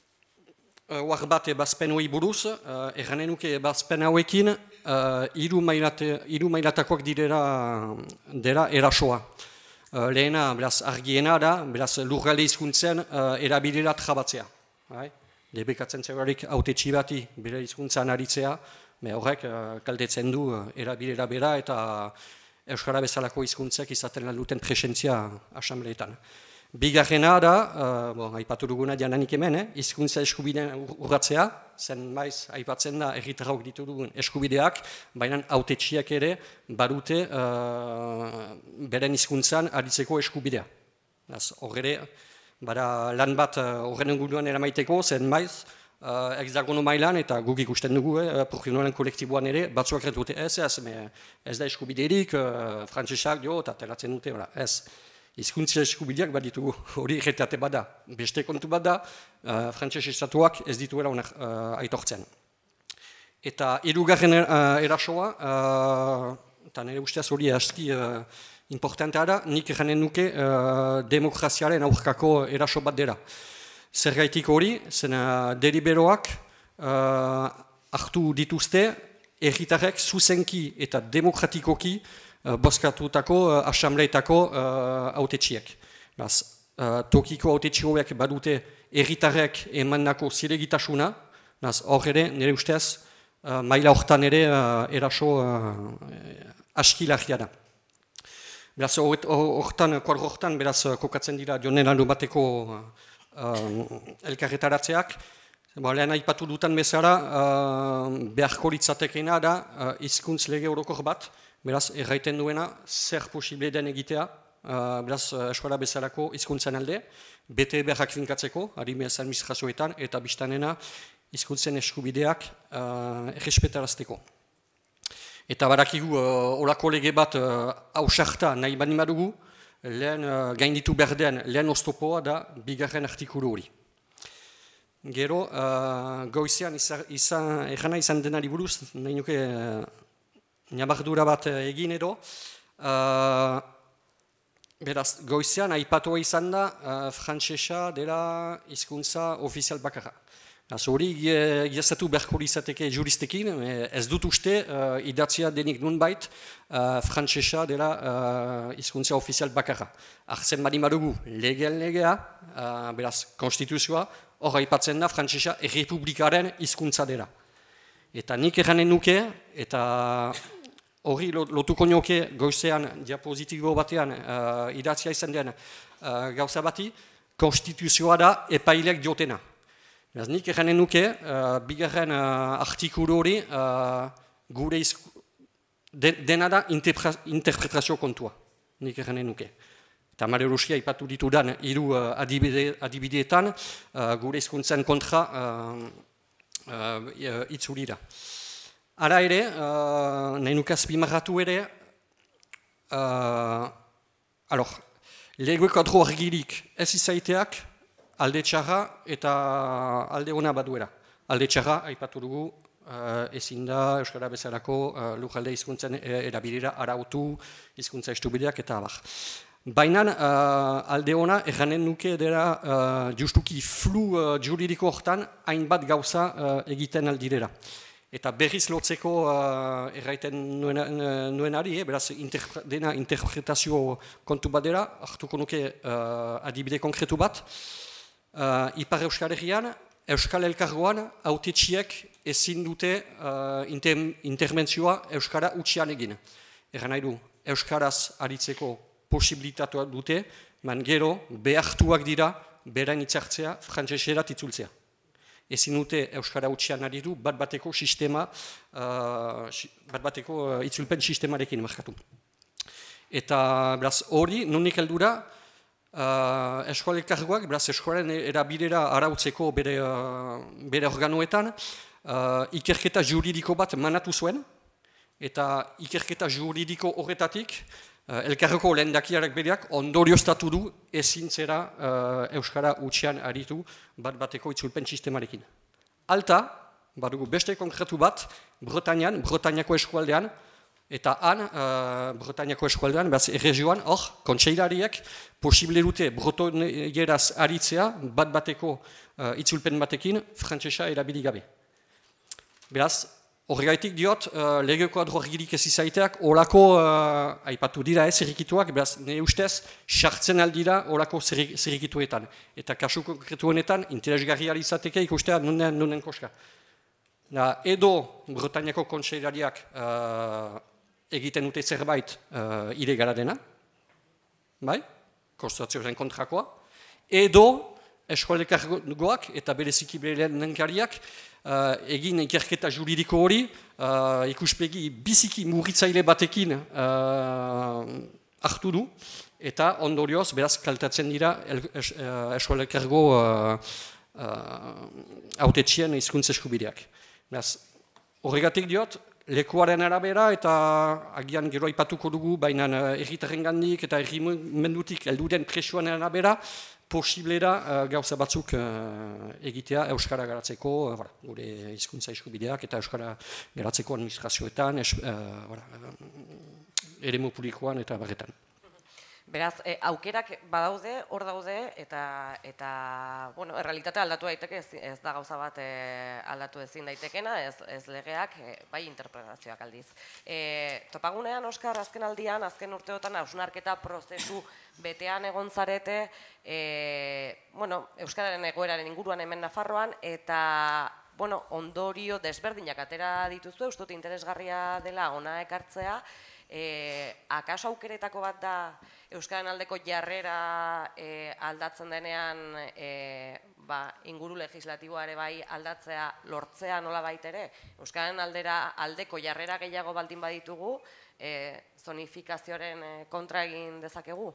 E: uh, bat ebazpen hori buruz, uh, erranen nuke ebazpen hauekin uh, hiru mailatakoak direla dela erasoa. Uh, lehena, beraz, argiena da, beraz, lurralde hizkuntzen uh, erabilera trabatzea. Bai? Debekatzen zerarik hautetxi bati bere hizkuntzan aritzea, horrek uh, kaldetzen du uh, erabilera bera eta Euskara bezalako hizkuntzek izaten duten presentzia asambleetan. Bigarrena da, uh, bon, aipatu duguna jananik hemen, eh? Hizkuntza eskubideen urratzea, zen maiz aipatzen da erritarrauk ditu dugun eskubideak, baina hautetxiak ere badute uh, beren hizkuntzan aritzeko eskubidea. Hor ere, bada lan bat horren uh, inguruan eramaiteko, zen maiz, uh, hexagono mailan eta guk ikusten dugu, eh, Purkeinuaren kolektiboan ere, batzuak retute ez, ez, ez da eskubiderik, uh, frantsesak jo, eta telatzen dute, ez. Hizkuntza eskubideak bat ditugu, hori erretate bat da. Beste kontu bat da, uh, frantses estatuak ez dituela onak uh, aitortzen. Eta hirugarren uh, erasoa, uh, eta nire ustez hori aski uh, importantea da, nik erranen nuke uh, demokraziaren aurkako eraso bat dela. Zergaitik hori, zen uh, deliberoak uh, hartu dituzte, erritarrek zuzenki eta demokratikoki bozkatutako uh, asambleetako hautetxiek. Uh, uh, tokiko hautetxioek badute erritarrek emandako zilegitasuna, hor ere, nire ustez, uh, maila hortan ere uh, eraso uh, askilarria da. Beraz, hortan, kuadro hortan, beraz, kokatzen dira jonen aldo bateko uh, elkarretaratzeak. Bo, lehen aipatu dutan bezala, uh, beharko litzatekeena da, uh, hizkuntz lege orokor bat, beraz, erraiten duena, zer posible den egitea, uh, beraz, eskola bezalako hizkuntzen alde, bete beharrak finkatzeko, harimez administrazioetan, eta biztanena hizkuntzen eskubideak uh, errespetarazteko. Eta badakigu, uh, olako lege bat hausarta uh, nahi bani badugu, lehen uh, gainditu berden, lehen oztopoa da, bigarren artikulu hori. Gero, uh, goizean izan, errana izan denari buruz, nahi nuke, uh, Nabardura bat egin edo, uh, beraz, goizean aipatua izan da uh, frantsesa dela hizkuntza ofizial bakarra. Hori giazatu beharko izateke juristekin, ez dut uste uh, idatzia denik nunbait uh, frantsesa dela hizkuntza uh, ofizial bakarra. Arzen badi badugu legean legea, uh, beraz, konstituzioa, hor aipatzen da frantsesa errepublikaren hizkuntza dela. Eta nik erranen nuke, eta hori lotuko nioke goizean diapozitibo batean uh, idatzia izan den uh, gauza bati, konstituzioa da epailek diotena. Beraz, nik erranen nuke, uh, bigarren uh, artikulu hori uh, gure izku, de, dena da interpretazio kontua, nik erranen nuke. Eta Mario Rusia ipatu ditudan hiru uh, adibide, adibideetan uh, gure hizkuntzen kontra uh, uh, itzuli da. Hala ere, uh, nahi nuke azpimarratu ere, uh, alor, lege kodro argirik ez izaiteak alde txarra eta alde ona baduera. Alde txarra, aipatu dugu, uh, ezin da Euskara bezalako uh, lujalde hizkuntzen erabilera arautu, hizkuntza estubideak eta abar. Baina uh, alde ona erranen nuke dira uh, justuki flu uh, juridiko hortan hainbat gauza uh, egiten aldirera. Eta berriz lotzeko uh, erraiten nuen, nuenari, eh, beraz interpre, dena interpretazio kontu bat dira, hartuko nuke uh, adibide konkretu bat. Uh, Ipar Euskal Herrian, Euskal Elkargoan, hautetxiek ezin dute uh, inter, interbentzioa Euskara utxian egin. Erran nahi du, Euskaraz aritzeko posibilitatea dute, man gero behartuak dira berain itzartzea frantseserat itzultzea. Ezin dute Euskara utxian aritu bat bateko sistema, uh, bat bateko uh, itzulpen sistemarekin markatu. Eta beraz hori, nonik heldura, uh, Euskal Elkargoak, beraz eskolaren erabilera arautzeko bere, uh, bere organoetan, uh, ikerketa juridiko bat manatu zuen, eta ikerketa juridiko horretatik, Uh, Elkarreko lehendakiarek bereak ondorioztatu du ezin zera uh, Euskara utxian aritu bat bateko itzulpen sistemarekin. Alta, badugu beste konkretu bat, Bretañan, Bretañako eskualdean, eta han, uh, Bretañako eskualdean, behaz erregioan, hor, kontseilariek posible dute bretonieraz aritzea bat bateko uh, itzulpen batekin frantsesa erabili gabe. Beraz, horregaitik diot, uh, lege koadro argirik ez izaiteak, olako uh, aipatu dira ez zerrikituak, beraz, nire ustez, sartzen aldira olako zerrikituetan. Eta kasu konkretu honetan, interesgarria izateke ikustea nunen, nunen koska. Da, edo Bretañako kontseilariak uh, egiten dute zerbait uh, ilegala dena, bai, konstituzioaren kontrakoa, edo Euskal Elkargoak eta bereziki bere lehenkariak uh, egin ikerketa juridiko hori uh, ikuspegi biziki murritzaile batekin uh, hartu du eta ondorioz beraz kaltatzen dira Euskal Elkargo hautetxien uh, uh, hizkuntza eskubideak. Beraz, horregatik diot, lekuaren arabera eta agian gero aipatuko dugu, baina erritarren gandik eta errimendutik elduden presioan arabera, posiblera uh, gauza batzuk uh, egitea Euskara garatzeko, uh, gure hizkuntza eskubideak eta Euskara garatzeko administrazioetan, es, uh, uh, eremu publikoan eta barretan.
B: Beraz, e, aukerak badaude, hor daude, eta, eta bueno, errealitatea aldatu daiteke, ez, ez da gauza bat e, aldatu ezin daitekena, ez, ez legeak, e, bai interpretazioak aldiz. E, topagunean, Oskar, azken aldian, azken urteotan, hausnarketa prozesu betean egon zarete, e, bueno, Euskararen egoeraren inguruan hemen Nafarroan, eta bueno, ondorio desberdinak atera dituzue, uste dut interesgarria dela ona ekartzea, E, akaso aukeretako bat da Euskararen aldeko jarrera e, aldatzen denean e, ba, inguru legislatiboa ere bai aldatzea lortzea nola baitere? Euskararen aldera aldeko jarrera gehiago baldin baditugu, e, zonifikazioaren kontra egin dezakegu?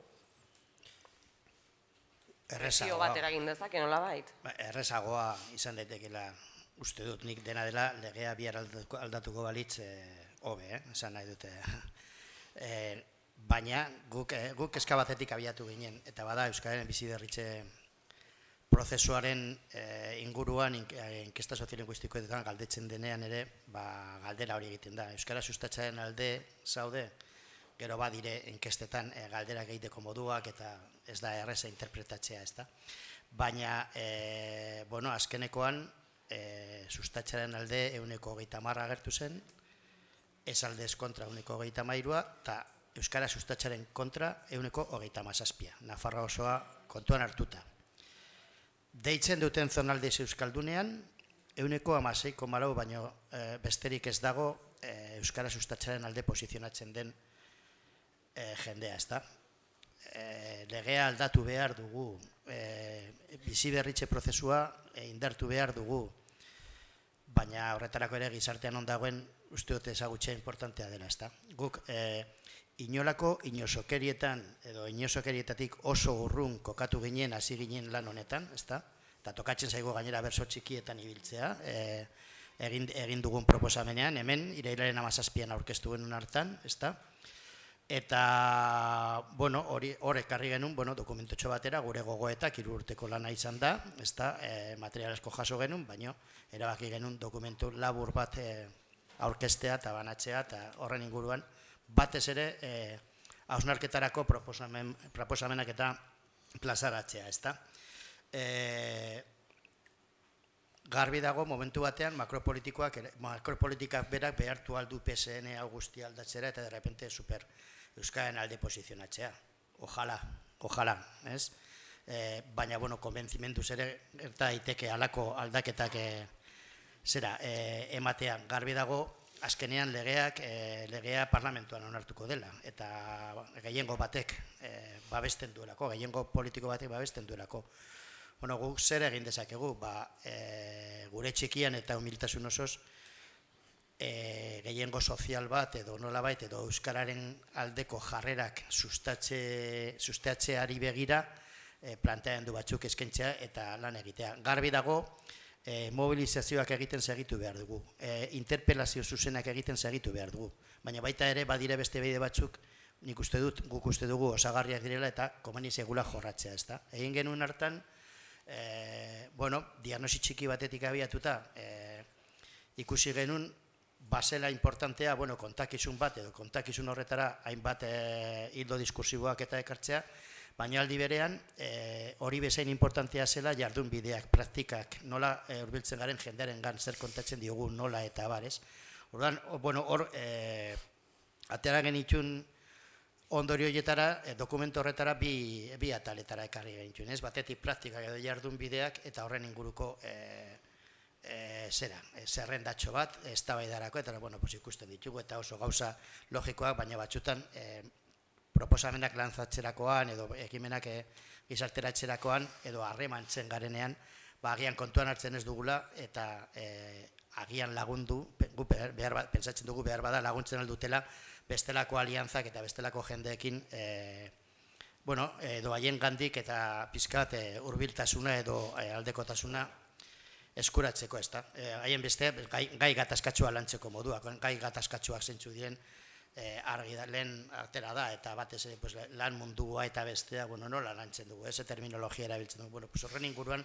F: Errezagoa.
B: Bat eragin dezake nola bait?
F: Errezagoa izan daitekela uste dut nik dena dela legea bihar aldatuko balitz hobe, eh, esan nahi dute. E, baina guk, eh, guk eska batetik abiatu ginen, eta bada Euskararen bizi berritze prozesuaren eh, inguruan inkesta soziolinguistikoetan galdetzen denean ere, ba, galdera hori egiten da. Euskara sustatzearen alde zaude, gero badire inkestetan eh, galdera egiteko moduak eta ez da erreza interpretatzea, ez da. Baina, eh, bueno, azkenekoan eh, sustatzearen alde ehuneko hogeita hamar agertu zen, ez aldez kontra ehuneko hogeita hamairua, eta Euskara sustatzearen kontra ehuneko hogeita hamazazpia. Nafarroa osoa kontuan hartuta. Deitzen duten zonalde euskaldunean, euneko hamasei koma lau baino besterik ez dago euskara sustatzearen alde posizionatzen den jendea, ez da. Legea aldatu behar dugu, bizi berritze prozesua indartu behar dugu, baina horretarako ere gizartean ondagoen uste dut ezagutzea importantea dela, ez da. Guk inolako inosokerietan edo inosokerietatik oso urrun kokatu ginen, hasi ginen lan honetan, ez da, eta tokatzen zaigu gainera berso txikietan ibiltzea, egin dugun proposamenean, hemen irailaren hamazazpian aurkeztu genuen hartan, ez da. Eta, bueno, hor ekarri genuen, bueno, dokumentotxo batera, gure gogoetak hiru urteko lana izan da, ez da, material asko jaso genuen, baina erabaki genuen dokumentu labur bat aurkeztea eta banatzea, eta horren inguruan, batez ere, hausnarketarako proposamenak eta plazaratzea, ez da. Garbi dago, momentu batean, makropolitikak berak behartu aldu P S N hau guztia aldatzera eta derrepente super euskaren alde posizionatzea. Ojala, ojala, ez? Baina, bueno, konbentzimenduz ere, eta daiteke halako aldaketak zera, ematean. Garbi dago, azkenean legeak, legea parlamentuan onartuko dela, eta gehiengo batek babesten duelako, gehiengo politiko batek babesten duelako. Bueno, guk zer egin dezakegu, gure txikian eta humiltasun osoz gehiengo sozial bat edo nolabait edo euskararen aldeko jarrerak sustatzeari begira planteamendu batzuk eskaintzea eta lan egitea. Garbi dago, mobilizazioak egiten segitu behar dugu, interpelazio zuzenak egiten segitu behar dugu, baina baita ere badire beste bide batzuk nik uste dut, guk uste dugu osagarriak direla eta komeni segula jorratzea, ez da. Egin genuen hartan, bueno, diagnosi txiki batetik abiatuta ikusi genuen basela importantea, bueno, kontakizun bat edo kontakizun horretara hainbat hildo diskursiboak eta ekartzea, baina aldi berean hori bezain importantea zela jardun bideak, praktikak, nola hurbiltzen garen jendearen gan, zer kontatzen diogu, nola eta abarez. Orduan, bueno, hor atera genitun ondorio horietara, dokumentu horretara bi ataletara ekarri genitun, ez? Batetik praktikak edo jardun bideak eta horren inguruko zera, zerrendatxo bat, eztabaidarako, eta bueno, ikusten ditugu, eta oso gauza logikoak, baina batzutan proposamenak lanzatzerakoan, edo ekimenak gizarteratzerakoan, edo harremantzen garenean, agian kontuan hartzen ez dugula, eta agian lagundu, pentsatzen dugu behar bada laguntzen aldutela, bestelako aliantzak eta bestelako jendeekin, bueno, edo haien gandik eta pizkat hurbiltasuna edo aldekotasuna eskuratzeko, ez da. Haien beste, gai gatazkatsua lantzeko moduak, gai gatazkatsuak zentzu diren argi da, lehen artera da, eta batez lan mundua eta bestea, bueno, nola lantzen dugu, ez terminologia erabiltzen dugu. Bueno, horren inguruan,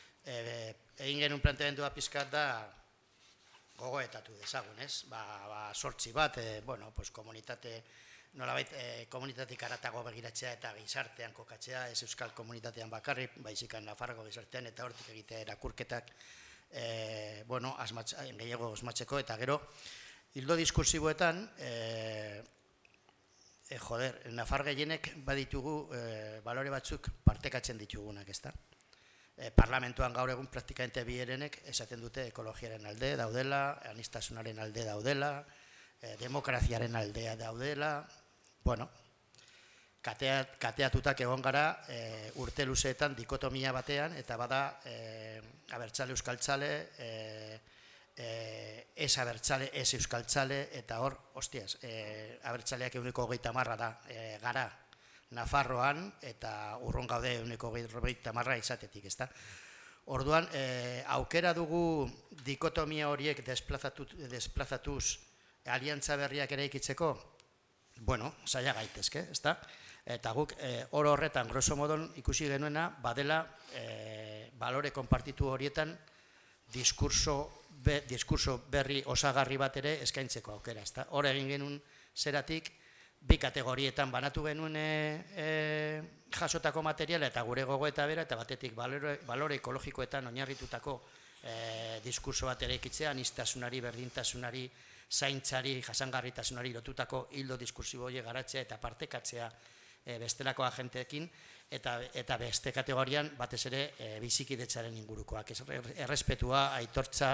F: egin genuen planteamendua pizkat da, gogoetatu dezagun, ez? Sortzi bat, bueno, komunitate, nolabait, komunitatik aratago begiratzea eta gizartean kokatzea, ez euskal komunitatean bakarri, baizikan Nafarroko gizartean eta hortik egitea erakurketak, bueno, gehiago osmatzeko, eta gero, hildo diskursiboetan, joder, Nafar gehienek baditugu balore batzuk partekatzen ditugunak, ez da? Parlamentuan gaur egun praktikamente bi herenek esaten dute ekologiaren alde daudela, anistasunaren alde daudela, demokraziaren aldea daudela, bueno, kateatutak egon gara urte luzeetan dikotomia batean, eta bada abertzale euskaltzale, ez abertzale, ez euskaltzale, eta hor, hostiaz, abertzaleak euneko hogeita marra da gara, Nafarroan, eta urrun gaude euneko hogeita marra izatetik, ez da. Orduan, aukera dugu dikotomia horiek desplazatuz aliantza berriak ere ikitzeko, bueno, zaila gaitezke, ez da. Eta guk, oro horretan, grosso modon, ikusi genuena, badela, balore konpartitu horietan, diskurso berri osagarri bat ere eskaintzeko aukera, ez da. Hor egin genuen zeratik, bi kategorietan banatu genuen jasotako materiala eta gure gogoeta bera, eta batetik balore ekologikoetan oinarritutako diskurso bat ere ikitzea, anistasunari, berdintasunari, zaintzari, jasangarritasunari lotutako hildo diskursibo horiek garatzea eta partekatzea bestelako agenteekin, eta beste kategorian batez ere bizikidetzaren ingurukoak. Errespetua, aitortza,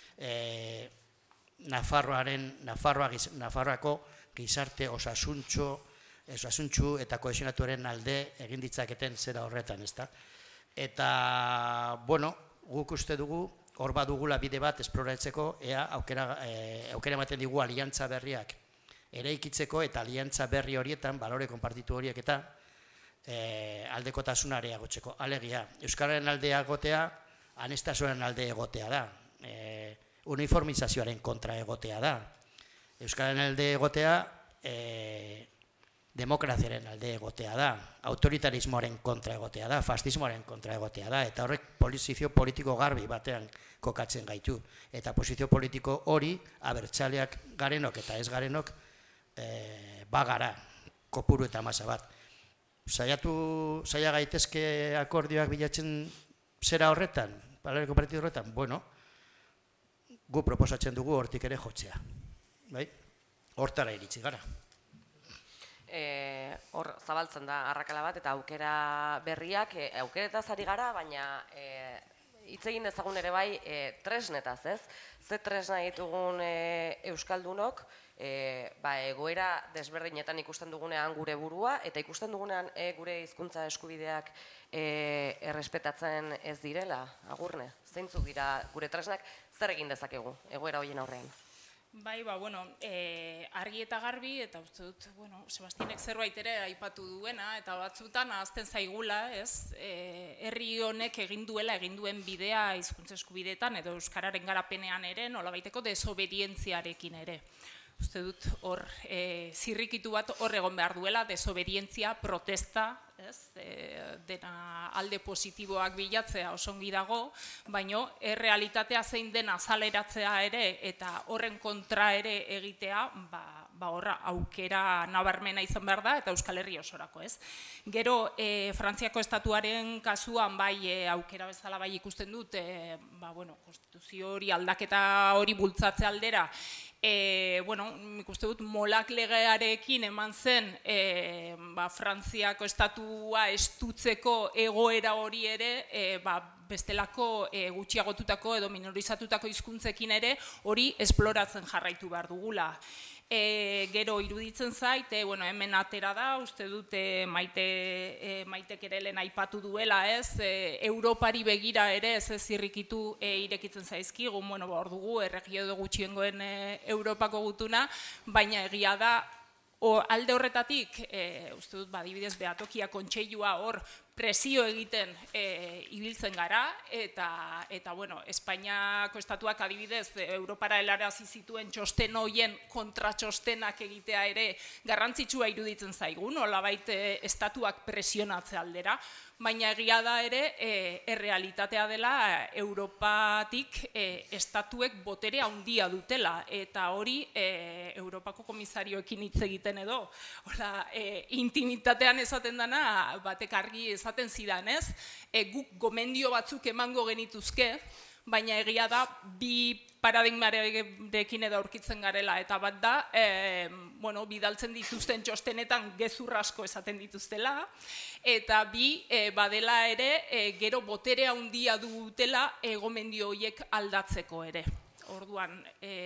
F: Nafarroako gizarte osasuntxo, osasuntxu eta kohesionatuaren alde egin ditzaketen zera horretan, ezta? Eta, bueno, guk uste dugu, hor badugula bide bat esploratzeko, ea aukera ematen digu aliantza berriak eraikitzeko eta aliantza berri horietan, balore konpartitu horiek eta aldekotasuna areagotzeko. Alegia, Euskararen alde egotea, anestasuaren alde egotea da. Uniformizazioaren kontra egotea da. Euskararen alde egotea, demokraziaren alde egotea da. Autoritarismoaren kontra egotea da, fascismoaren kontra egotea da, eta horrek posizio politiko garbi batean kokatzen gaitu. Eta posizio politiko hori, abertzaleak garenok eta ez garenok, bagara, kopuru eta masa bat. Saiatu, saia gaitezke akordioak bilatzen zera horretan, balore konpartitu horretan, bueno, gu proposatzen dugu hortik ere jotzea. Hortara iritsi gara.
B: Hor zabaltzen da arrakala bat eta aukera berriak, aukeretaz ari gara, baina hitz egin dezagun ere bai tresnetaz, ez? Ze tresna ditugun euskaldunok, egoera desberdinetan ikusten dugunean gure burua, eta ikusten dugunean gure hizkuntza eskubideak errespetatzen ez direla, agurne? Zeintzuk dira gure tresnak, zer egin dezakegu egoera horien aurrean?
G: Bai, ba, bueno, argi eta garbi, eta uste dut, bueno, Sebastianek zerbait ere aipatu duena, eta batzutan ahazten zaigula, ez, herri honek egin duela, egin duen bidea hizkuntza eskubideetan, edo euskararen garapenean ere, nolabaiteko desobedientziarekin ere. Uste dut, hor, zirrikitu bat hor egon behar duela, desobedientzia, protesta, dena alde positiboak bilatzea osongi dago, baino errealitatea zein den azaleratzea ere eta horren kontra ere egitea, ba horra aukera nabarmena izan behar da eta Euskal Herri osorako, ez? Gero, Frantziako estatuaren kasuan bai aukera bezala bai ikusten dut, ba bueno, konstituzio hori aldaketa hori bultzatze aldera, bueno, nik uste dut molak legearekin eman zen Frantziako estatua estutzeko egoera hori ere, bestelako gutxiagotutako edo minorizatutako hizkuntzekin ere hori esploratzen jarraitu behar dugula. Gero iruditzen zait, hemen atera da, uste dute Maitek ere lehen aipatu duela, ez, Europari begira ere ez ez zirrikitu irekitzen zaizkigu, bueno, hor dugu, erregio edo gutxiengoen Europako gutuna, baina egia da, alde horretatik, uste dut, adibidez, Behatokia Kontseilua hor presio egiten ibiltzen gara, eta, bueno, Espainiako estatuak adibidez, Europara helarazi zituen txosten horien kontratxostenak egitea ere garrantzitsua iruditzen zaigu, nolabait estatuak presionatze aldera, baina egia da ere, errealitatea dela Europatik estatuek botere handia dutela, eta hori Europako komisarioekin hitz egiten edo, intimitatean esaten dana, batek argi esaten zidan, ez? Guk gomendio batzuk emango genituzke, baina egia da bi paradigmarekin edo aurkitzen garela, eta bat da, bidaltzen dituzten txostenetan gezur asko esaten dituztela, eta bi, badela ere, gero botere handia dutela gomendio horiek aldatzeko ere. Orduan,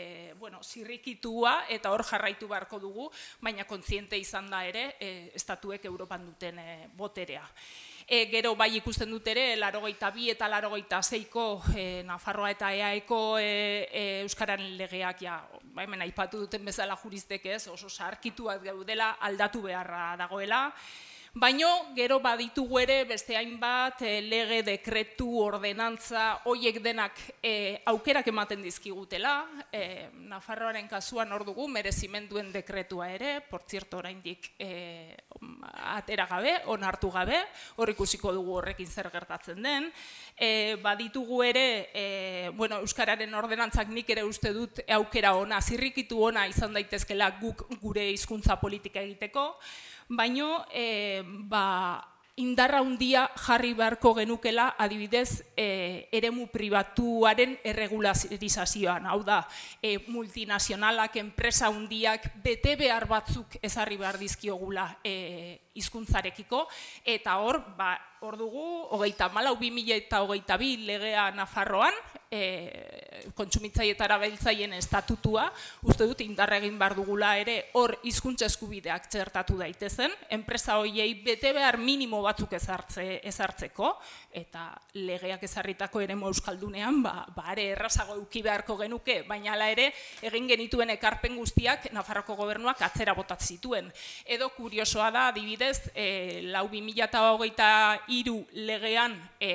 G: zirrikitua eta hor jarraitu beharko dugu, baina kontziente izan da ere, estatuek Europan duten boterea. Gero bai ikusten dut ere, laurogeita bi eta laurogeita seiko Nafarroa eta E A Eko Euskararen legeak, hemen aipatu duten bezala juristek ez, oso sarkituak gaudela, aldatu beharra dagoela, baino, gero baditugu ere beste hainbat lege, dekretu, ordenantza, hoiek denak aukerak ematen dizkigutela, Nafarroaren kasuan hor dugu, merezimenduen dekretua ere, por zierto oraindik atera gabe, onartu gabe, hor ikusiko dugu horrekin zer gertatzen den, baditugu ere, Euskararen ordenantzak nik ere uste dut aukera ona, zirrikitu ona izan daitezkela guk gure hizkuntza politika egiteko, baino, indarra handia jarri beharko genukela adibidez eremu pribatuaren erregularizazioan. Hau da, multinazionalak, enpresa handiak, bete behar batzuk ezarri behar dizkiogula hizkuntzarekiko, eta hor, hor dugu, hogeita hamalau bi mila eta hogeita bi legea Nafarroan, kontsumitzailetara erabiltzaileen estatutua, uste dut indarra egin behar dugula ere hor hizkuntza eskubideak txertatu daitezen, enpresa horiei bete behar minimo batzuk ezartzeko, eta legeak ezarritako eremu euskaldunean, ba ere errazago eduki beharko genuke, baina hala ere egin genituen ekarpen guztiak Nafarroko gobernuak atzera botat zituen. Edo kuriosoa da, adibidez, lau bi mila eta hogeita hiru legean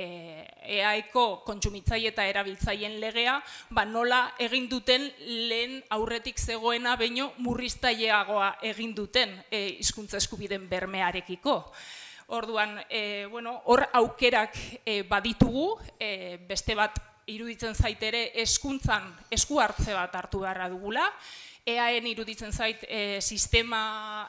G: eaeko kontsumitzaile eta erabiltzaileen legea, ba nola egin duten lehen aurretik zegoena baino murriztaileagoa egin duten hizkuntza eskubideen bermearekiko. Orduan, hor aukerak baditugu, beste bat iruditzen zait ere hezkuntzan esku hartze bat hartu beharra dugula, eaen iruditzen zait sistema,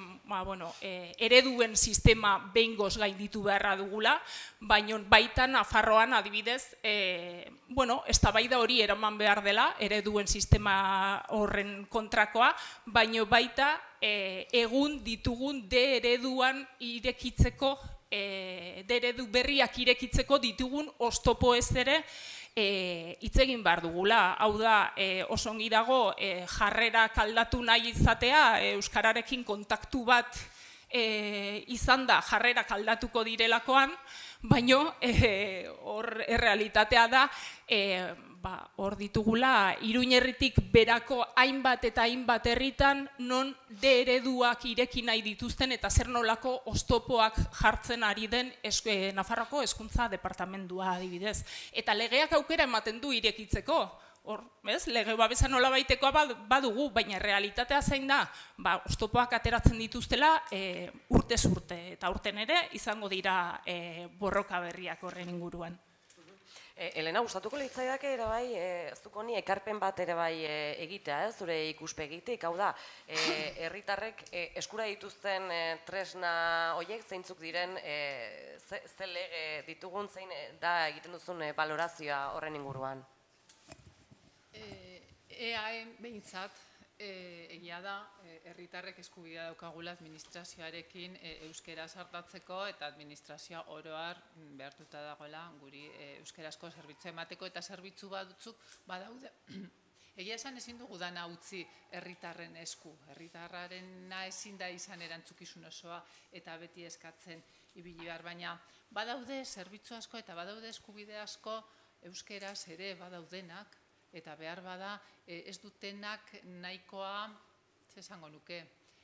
G: ereduen sistema behingoz gainditu beharra dugula, baina baita Nafarroan adibidez, eztabaida hori eraman behar dela, ereduen sistema horren kontrakoa, baina baita egun ditugun de ereduan irekitzeko, de eredu berriak irekitzeko ditugun oztopo ez ere, hitz egin behar dugula. Hau da, oso ongi dago jarrera aldatu nahi izatea, euskararekin kontaktu bat izan da jarrerak aldatuko direlakoan, baina hor errealitatea da, hor ditugula Iruñerritik berako hainbat eta hainbat herritan non de ereduak ireki nahi dituzten eta zer nolako oztopoak jartzen ari den Nafarroko hezkuntza departamentua adibidez. Eta legeak aukera ematen du irekitzeko, hor, lege babesa nola baitekoa badugu, baina realitatea zein da, oztopoak ateratzen dituztela urtez urte, eta urten ere izango dira borroka berriak horren inguruan.
B: Elena, gustatuko litzaidak ere bai, ez duko ni ekarpen bat ere bai egitea, zure ikuspegitik, hau da, herritarrek eskura dituzten tresna horiek zeintzuk diren, ze lege ditugun, zein da egiten duzun balorazioa horren inguruan?
C: Eaen behintzat, egia da, herritarrek eskubidea daukagula administrazioarekin euskera sartatzeko eta administrazioa oroar behartuta dagoela guri euskarazko zerbitzua emateko eta zerbitzu batzuk badaude. Egia esan ezin dugu dana utzi herritarren esku. Herritarrarena ezin da izan erantzukizun osoa eta beti eskatzen ibili behar, baina badaude zerbitzu asko eta badaude eskubide asko euskaraz ere badaudenak, eta behar bada ez dutenak nahikoa, esango nuke,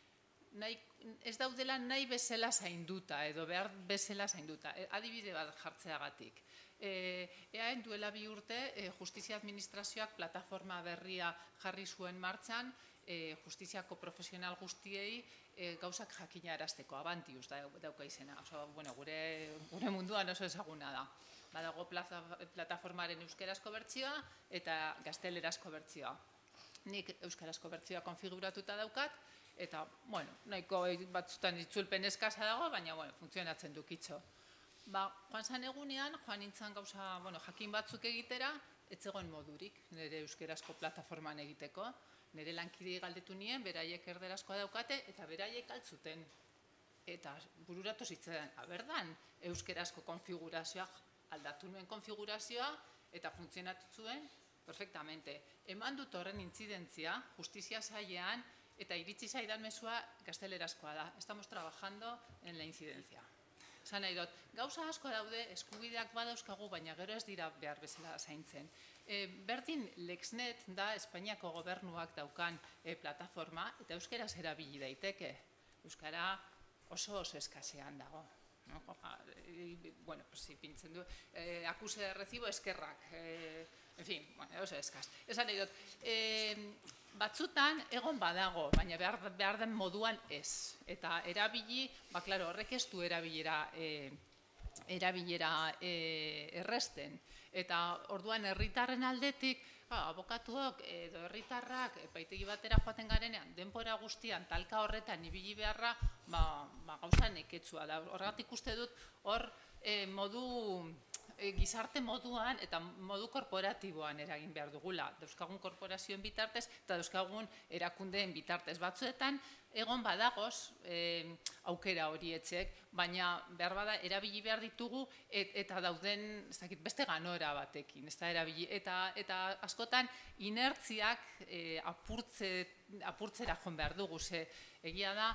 C: ez daudela nahi bezala zainduta, edo behar bezala zainduta, adibide bat jartzeagatik. Eaen duela bi urte, Justizia Administrazioak plataforma berria jarri zuen martxan, justiziako profesional guztiei gauzak jakinarazteko, Avantius dauka izena, gure munduan oso ezaguna da. Badago plataformaren euskerazko bertsioa eta gaztelerazko bertsioa. Nik euskarazko bertsioa konfiguratuta daukat, eta, bueno, nahiko batzutan itzulpen eskasa dago, baina, bueno, funtzionatzen dukitxo. Ba, joan zan egunean, joan nintzen gauza, bueno, jakin batzuk egitera, ez zegoen modurik nire euskerazko plataforman egiteko. Nire lankide galdetu nien, beraiek erderazkoa daukate, eta beraiek altzuten. Eta bururatu zitzen, aberdan, euskerazko konfigurazioa, aldatu nuen konfigurazioa, eta funtzionatu zuen perfectamente. Eman dut horren intzidentzia, justizia sailean, eta iritsi zaidan mezua gaztelerazkoa da. Estamos trabajando en la incidencia. Zan nahi dut, gauza asko daude, eskubideak badauzkagu, baina gero ez dira behar bezala zaintzen. Berdin Lexnet da Espainiako gobernuak daukan plataforma, eta euskaraz erabili daiteke. Euskara oso oso eskasean dago. Bueno, si pintzen du, akuse de recibo eskerrak, en fin, oso eskaz. Esan nahi dut, batzutan egon badago, baina behar den moduan ez. Eta erabili, ba, klaro, horrek ez du erabilera erabilera erresten. Eta orduan herritarren aldetik, Abokatuok edo herritarrak epaitegi batera joaten garenean, denbora guztian talka horretan ibili beharra, gauza neketsua da. Horregatik uste dut, hor modu gizarte moduan eta modu korporatiboan eragin behar dugula. Dauzkagun korporazioen bitartez eta dauzkagun erakundeen bitartez. Batzuetan, egon badagoz aukera horietzek, baina behar bada erabili behar ditugu eta dauden beste ganora batekin. Eta askotan inertziak apurtzera joan behar dugu. Egia da,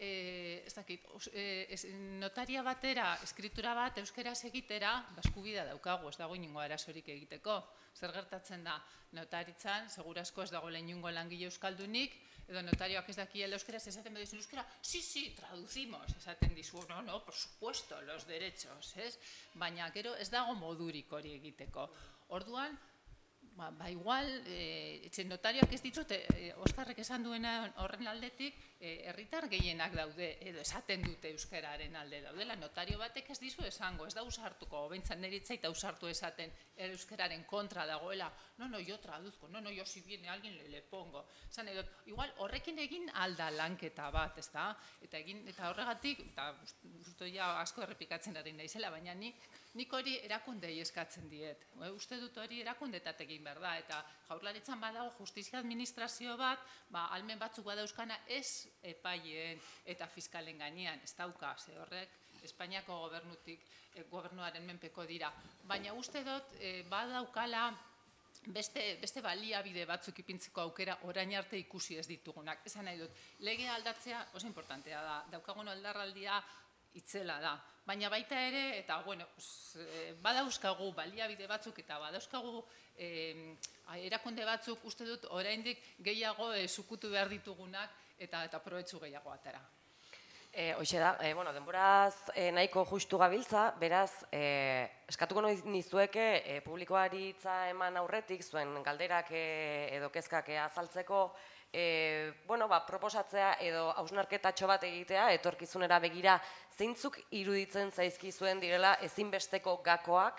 C: notaria batera, eskritura bat euskeraz egitera, eskubidea daukagu, ez dago inongo arazorik egiteko. Zer gertatzen da, notaritzan, segurazko ez dago inongo langile euskaldunik, edo notarioak ez dakiela euskeraz, esaten bedizun euskera, sí, sí, traducimos, esaten dizu, no, no, por supuesto, los derechos, ez? Baina gero ez dago modurik hori egiteko. Orduan, ba, igual, notarioak ez ditut, Oskarrek esan duena horren aldetik, herritar gehienak daude, edo esaten dute euskararen alde daudela, notario batek ez dizu esango, ez da usartuko, bentsat neritzaita usartu esaten euskararen kontra dagoela, no, no, yo traduzco, no, no, yo si viene alguien le pongo. Esan edo, igual horrekin egin alda lanketa bat, ez da? Eta egin, eta horregatik, eta justo ja asko errepikatzen ari naizela, baina nik hori erakundei eskatzen diet. Uste dut hori erakundetat egin behar da, eta Jaurlaritzan badago justizia administrazio bat, almen batzuk badauzkana ez epaileen eta fiskalen gainean, ez dauka, ze horrek Espainiako gobernutik, gobernuaren menpeko dira. Baina uste dut badaukala beste baliabide batzuk ipintzeko aukera orain arte ikusi ez ditugunak. Esan nahi dut, lege aldatzea oso importantea da, daukagun aldarraldia itzela da. Baina baita ere, eta bueno, badauzkagu baliabide batzuk eta badauzkagu erakunde batzuk uste dut oraindik gehiago zukutu behar ditugunak eta probetzu gehiago atera.
B: Hoxe da, denboraz nahiko justu gabiltza, beraz, eskatuko nizueke publikoari hitza eman aurretik, zuen galderak edo kezkak azaltzeko, proposatzea edo hausnarketatxo bat egitea, etorkizunera begira, zeintzuk iruditzen zaizkizuen direla ezinbesteko gakoak,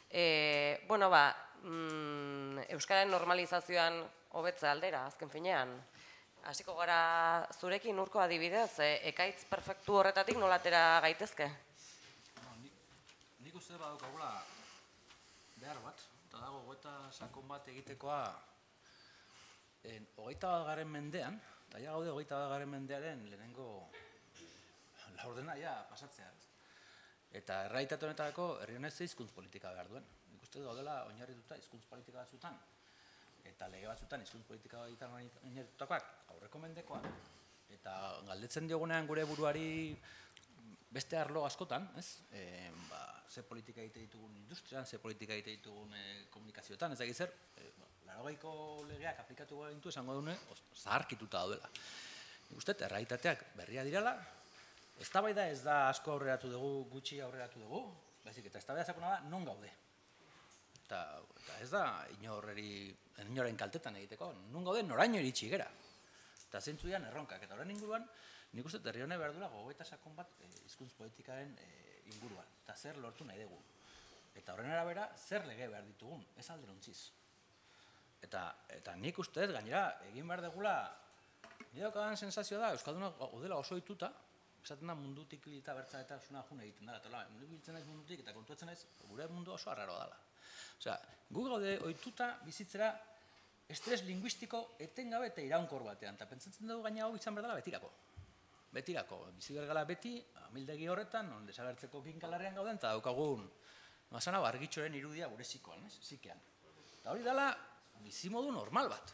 B: Euskararen normalizazioan hobetze aldera, azken finean. Hasiko gara zurekin urko adibidez, ekaitz perfektu horretatik nolatera gaitezke?
D: Nik uste badaukagula behar bat, eta dago goeta sakon bat egitekoa hogeita bat garen mendean, eta ja gaude hogeita bat garen mendearen lehenengo laurdena ja pasatzea. Eta errealitate honetarako herri honez hizkuntz politika behar duen. Nik uste gaudela oinarrituta hizkuntz politika batzutan, eta lege batzutan hizkuntz politika egiten oinarritutakoak aurreko mendekoak, eta galdetzen diogunean gure buruari beste arlo askotan, ze politika egite ditugun industrian, ze politika egite ditugun komunikazioetan, ez da gizzer, laurogeiko legeak aplikatu gaintu esango dune, zaharkituta daudela. Nik uste, errealitateak berria direla, eztabaida ez da asko aurreratu dugu, gutxi aurreratu dugu, baizik eta eztabaida sakona da non gaude. Eta ez da inoren kaltetan egiteko, nun gaude noraino iritsi gera. Eta zentzu dian erronkak, eta horren inguruan, nik uste herri honek behar duela gogoeta sakon bat hizkuntz politikaren inguruan, eta zer lortu nahi dugu. Eta horren arabera, zer lege behar ditugun, ez alderuntziz. Eta nik uste ez, gainera, egin behar dugula, nire daukadan sensazioa da, Euskaldunak gaudela oso ohituta, esaten da mundutik eta bertzaetasuna jun egiten dara, eta mundu biltzen naiz mundutik eta kontuetzen naiz, gure mundu oso arraroa dela. Osea, gu gaude ohituta bizitzera estres linguistiko etengabe eta iraunkor batean, eta pentsatzen dugu gaina hau izan behar dela betirako. Betirako, bizi bergala beti, amildegi horretan, non desagertzeko kinkalarrean gauden, eta daukagun, noazan hau, argitxoren irudia gure zikoan, zikean. Eta hori dela bizimodu normal bat.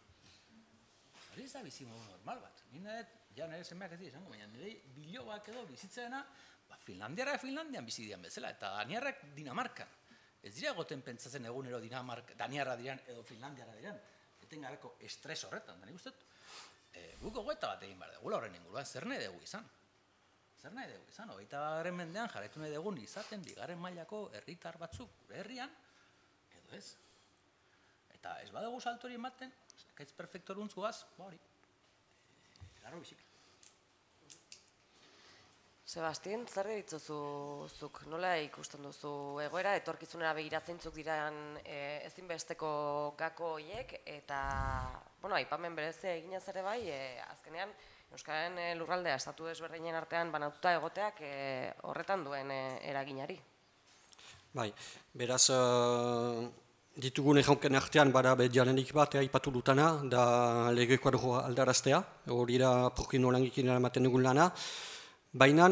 D: Hori ez da bizimodu normal bat. Nire, ja nire zenbeak ez dira esango, baina nire bilobak edo bizitzeena, Finlandiara Finlandian bizi dian bezala, eta Daniarrak Dinamarkan. Ez dira goten pentsatzen egunero Daniarra diran edo Finlandiara diran, etengabeko estres horretan, da nik uste, guk gogoeta bat egin behar dugula horren inguruan, zer nahi dugu izan? Zer nahi dugu izan, hogeita garen mendean jarraitu nahi dugun izaten bigarren mailako herritar batzuk gure herrian, edo ez. Eta ez badugu salto hori ematen, ekaitz perfektor untzuaz, ba hori, larro bizik.
B: Sebastien, zer deritzozu zuk? Nola ikusten duzu egoera, etorkizunera begiratzeintzuk diran ezinbesteko gako horiek, eta, bueno, aipamen berezia eginez ere bai, azkenean, Euskararen lurraldea estatu desberdinen artean banatuta egoteak horretan duen eraginari.
E: Bai, beraz, ditugun erronken artean bada jalenik bat aipatu dutana, da lege kuadroa aldaraztea, hori da prokino langikin eramaten dugun lana. Baina,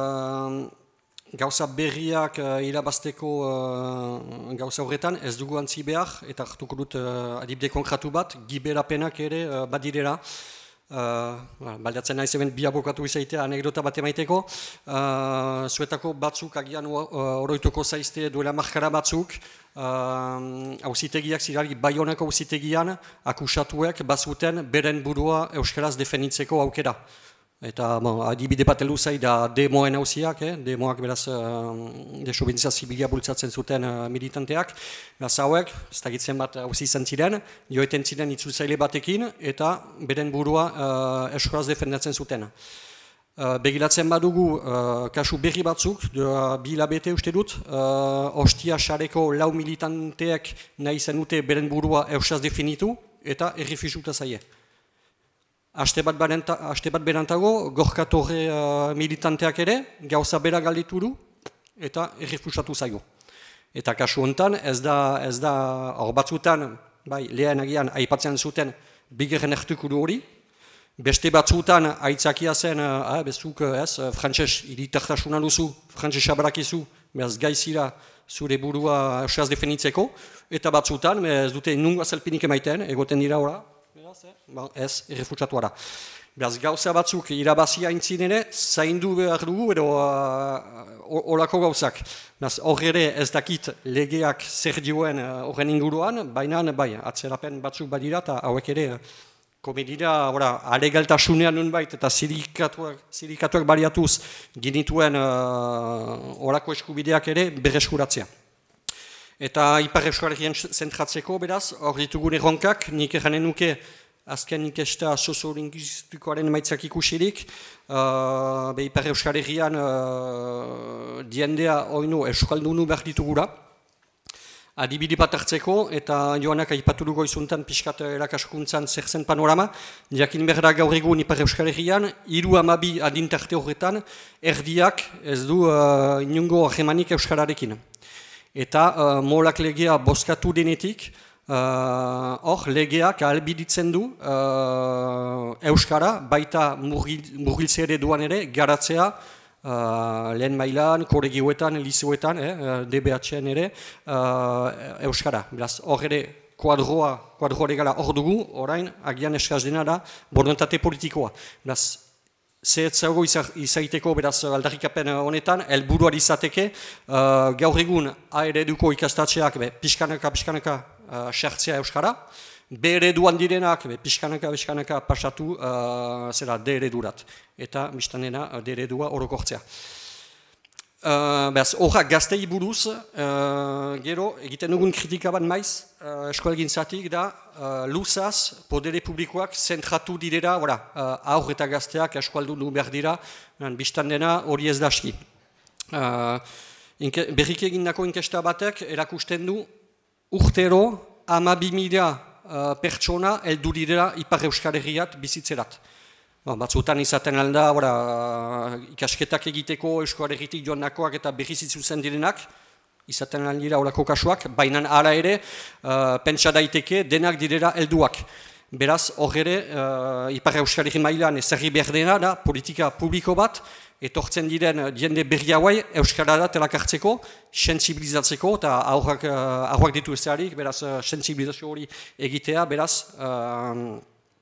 E: gauza berriak irabazteko gauza horretan ez dugu antzi behar, eta hartuko dut adibide konkratu bat, giberapenak ere badirera. Uh, baldatzen naiz hemen bi abokatu izaitea anekdota bat emaiteko. Uh, zuetako batzuk agian uh, oroituko zaizte duela markara batzuk, hauzitegiak uh, zirari Baionako hauzitegian akusatuek bazuten beren burua euskaraz defenditzeko aukera. Eta bon, adibide bat heldu zai da demoen hauziak, eh? Demoak beraz uh, desobedientzia zibilia bultzatzen zuten uh, militanteak. Beraz hauek, ez dakitzen bat hauzi izan ziren, joeten ziren itzultzaile batekin eta beren burua uh, euskaraz defendatzen zuten. Uh, Begiratzen badugu uh, kasu berri batzuk, uh, bi hilabete uste dut, uh, Ostia Sareko lau militanteek nahi zen dute beren burua euskaraz definitu eta errefusuta zaie. Aste bat berantago, Gorka Torre uh, militanteak ere, gauza bera galditu du, eta errefusatu zaigu. Eta kasu honetan, ez da, ez da, hor batzutan, bai, lehen agian aipatzen zuten bigarren ertukuru hori, beste batzutan aitzakia zen, uh, bezuk, ez, frantses iritartasuna duzu, frantsesa barakizu, behaz gaizira zure burua euskaraz definitzeko, eta batzutan, ez dute nunga zelpinik emaiten, egoten dira ora, Ba, ez, errefusatu ara. Beraz, gauza batzuk irabazia aintzin ere, zaindu behar dugu, edo horako uh, gauzak. Beraz, hor ere ez dakit legeak zer dioen horren uh, inguruan, baina bai, atzerapen batzuk badira, eta hauek ere, komedira, alegaltasunean nunbait, eta sindikatuak, sindikatuak baliatuz ginituen horako uh, eskubideak ere berreskuratzea. Eta Ipar Euskal Herrian zentratzeko, beraz, hor ditugun erronkak, nik eranen nuke azken inkesta soziolinguistikoaren emaitzak ikusirik, uh, be Ipar Euskal Herrian uh, diendea oinu euskaldunu behar ditugura, adibide bat hartzeko, eta joanak aipatu dugu izuntan pixkat erakaskuntzan zer zen panorama, jakin behar da gaur egun Ipar Euskal Herrian, hiru hamabi adintarte horretan, erdiak ez du uh, inungo ahemanik euskararekin. Eta uh, molak legea bozkatu denetik, hor uh, legeak ahalbiditzen du uh, euskara, baita murgiltze ere duan ere, garatzea uh, lehen mailan, kolegioetan, liceoetan, eh, D B H-en ere, uh, euskara. Beraz, hor ere, kuadroa, kuadroa legala hor dugu, orain, agian eskaz dena da, borontate politikoa. Beraz, zehetzago izaiteko, beraz, aldarrikapen honetan, helburuari izateke, uh, gaur egun A ereduko ikastatxeak be, pixkanaka, pixkanaka uh, sartzea euskara, B ereduan direnak, be, pixkanaka, pixkanaka pasatu uh, zera D eredurat, eta biztan dena D eredua orokortzea. Uh, beraz, horrak gaztei buruz, uh, gero, egiten dugun kritika bat maiz, uh, eskualgintzatik da, uh, luzaz, podere publikoak zentratu direra, uh, aur eta gazteak eskualdu du behar dira, biztan dena hori ez da aski. Uh, berrik egindako inkesta batek erakusten du, urtero, ama bi mila uh, pertsona heldu direra Ipar Euskal Herriat bizitzerat. Batzutan izaten alda, ikasketak egiteko Euskal Herritik joan nakoak eta berriz itzuzen direnak, izaten aldira horako kasuak, baina hala ere, uh, pentsa daiteke denak direra helduak. Beraz, hor ere, uh, Ipar Euskal Herri mailan ezarri behar dena da, politika publiko bat, etortzen diren jende berri hauei Euskarara telakartzeko, sensibilizatzeko, eta aurrak uh, ditu ezarik, beraz, uh, sensibilizazio hori egitea, beraz, uh,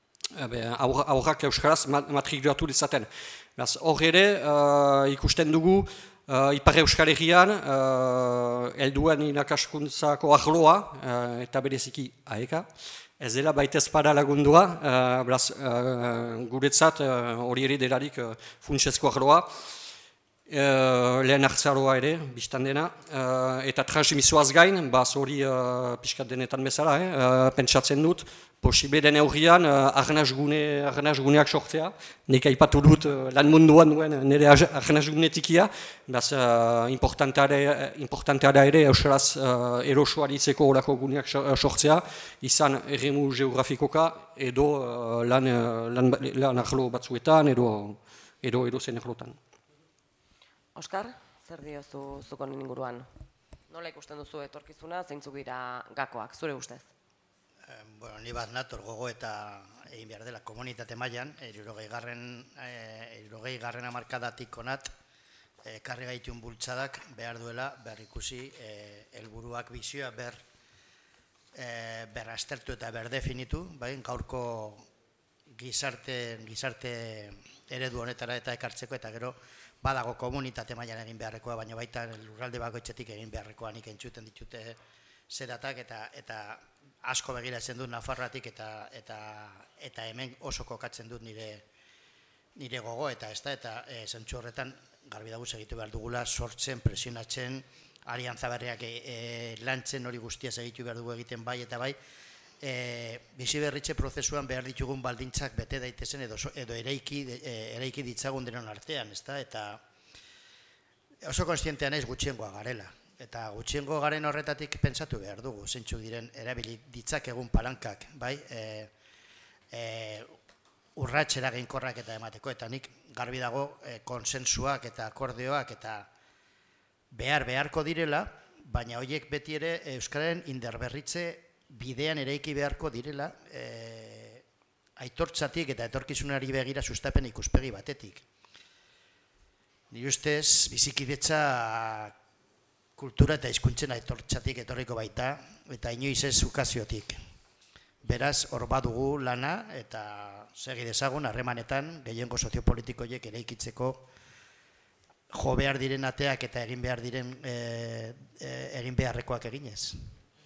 E: aurrak euskaraz matrikulatu dezaten. Hor ere, uh, ikusten dugu uh, Ipar Euskal Herrian, uh, helduen irakaskuntzako arloa, uh, eta bereziki aeka, ez dela baitez para lagundua, uh, beraz, uh, guretzat hori uh, ere delarik uh, funtsezko arloa. Uh, lehen hartzaroa ere, biztan dena, uh, eta transmisioaz gain, baz hori uh, pixkat denetan bezala, eh? uh, pentsatzen dut, posible den aurrian uh, arnazgune, arnazguneak sortzea, nik aipatu dut uh, lan munduan duen nire arnazgunetikia, baz uh, importantea da ere euskaraz uh, erosoa ditzeko horako guneak sortzea, izan erremu geografikoka edo uh, lan, uh, lan, lan arlo batzuetan edo, edo, edo zen arlotan.
B: Oskar, zer diozu zukon inguruan? Nola ikusten duzu etorkizuna, zeintzuk dira gakoak, zure ustez?
F: Eh, bueno, ni bat nator gogo eta egin behar dela komunitate mailan, hirurogei garren eh, hirurogei garren hamarkadatik onat, ekarri gaitun bultzadak behar duela, behar ikusi, eh, helburuak bizioa ber, eh, ber aztertu eta ber definitu, bai, gaurko gizarte, gizarte eredu honetara eta ekartzeko, eta gero badago komunitate mailan egin beharrekoa, baina baita lurralde bakoitzetik egin beharrekoa, nik entzuten ditute zeratak eta eta asko begiratzen dut Nafarroatik eta eta eta hemen oso kokatzen dut nire nire gogo eta ez da, eta e, zentzu horretan garbi dago segitu behar dugula sortzen, presionatzen, aliantza berriak e, e, lantzen hori guztia segitu behar dugu egiten bai eta bai, e, bizi berritze prozesuan behar ditugun baldintzak bete daitezen edo, edo eraiki, e, eraiki ditzagun denon artean, ez da, eta oso konstientea naiz gutxiengoa garela. Eta gutxiengo garen horretatik pentsatu behar dugu, zeintzuk diren erabili ditzakegun palankak, bai, e, e, urrats eraginkorrak eta emateko, eta nik garbi dago e, konsensuak eta akordioak eta behar beharko direla, baina horiek beti ere euskararen indarberritze bidean eraiki beharko direla, e, aitortzatik eta etorkizunari begira sustapen ikuspegi batetik. Nire ustez, bizikidetza kultura eta hizkuntzen aitortzatik etorriko baita, eta inoiz ez ukaziotik. Beraz, hor badugu lana, eta segi dezagun, harremanetan, gehiengo soziopolitikoiek eraikitzeko jo behar diren ateak eta egin behar diren e, e, egin beharrekoak eginez.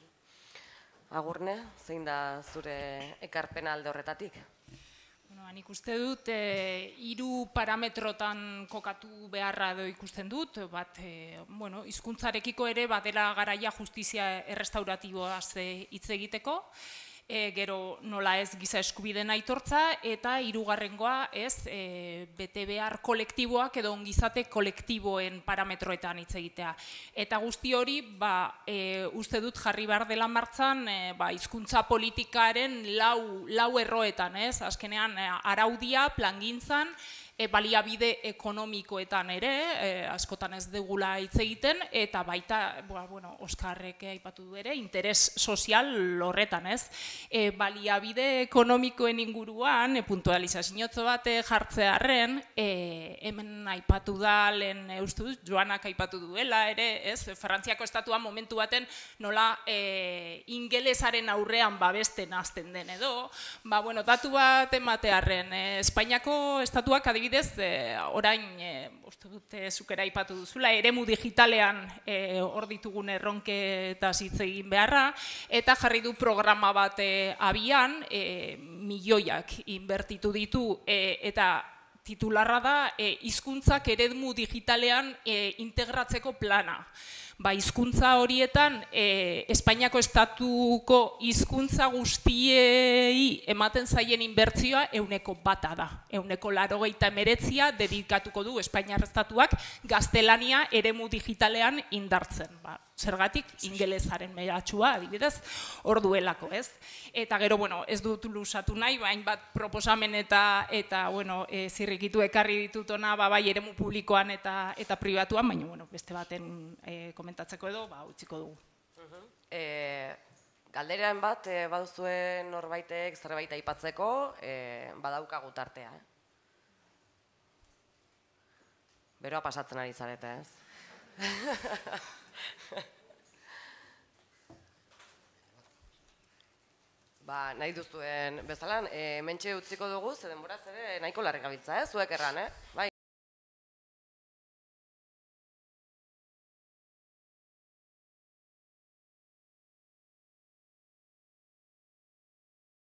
B: Agurne, zein da zure ekarpena alde horretatik?
G: Bueno, nik uste dut, e, hiru parametrotan kokatu beharra edo ikusten dut, bat, e, bueno, hizkuntzarekiko ere badela garaia justizia errestauratiboaz hitz egiteko, e, gero nola ez giza eskubideen aitortza, eta hirugarrengoa ez e, bete behar kolektiboak edo ongizate kolektiboen parametroetan hitz egitea. Eta guzti hori, ba, e, uste dut jarri behar dela martzan, e, ba, hizkuntza politikaren lau, lau erroetan, ez? Azkenean, e, araudia, plangintzan, E, baliabide ekonomikoetan ere, e, askotan ez dugula hitz egiten, eta baita, bueno, Oskarrek aipatu du ere, interes sozial horretan, ez? E, baliabide ekonomikoen inguruan, e, puntualizazio bat jartzearren, e, hemen aipatu da, lehen e, uste dut, Joanak aipatu duela ere, ez? Frantziako estatua momentu baten nola e, ingelesaren aurrean babesten hasten den edo, ba, bueno, datu bat ematearren, e, Espainiako estatuak adibidez, Bidez, orain, uste dute zukera aipatu duzula, eremu digitalean hor ditugun erronketaz hitz egin beharra, eta jarri du programa bat abian, milioiak inbertitu ditu, eta titularra da, hizkuntzak eremu digitalean integratzeko plana. Ba, hizkuntza horietan, e, Espainiako estatuko hizkuntza guztiei ematen zaien inbertzioa euneko bata da. Euneko laurogeita hemeretzia dedikatuko du Espainiar estatuak gaztelania eremu digitalean indartzen. Ba, zergatik ingelesaren mehatxua, adibidez, hor duelako, ez? Eta gero, bueno, ez dut lusatu nahi, bain bat proposamen eta, eta bueno, e, zirrikitu ekarri ditutona, ba, bai, eremu publikoan eta, eta pribatuan, baina, bueno, beste baten e, komentatzeko edo, ba, utziko dugu.
B: E, Galderean bat, e, baduzuen norbaitek zerbait aipatzeko, e, badaukagu tartea, eh? Beroa pasatzen ari zarete, ez? Ba, nahi duzuen bezalan, e, mentxe utziko dugu, ze denboraz ere nahiko larri gabiltza, eh? Zuek erran, eh? Bai.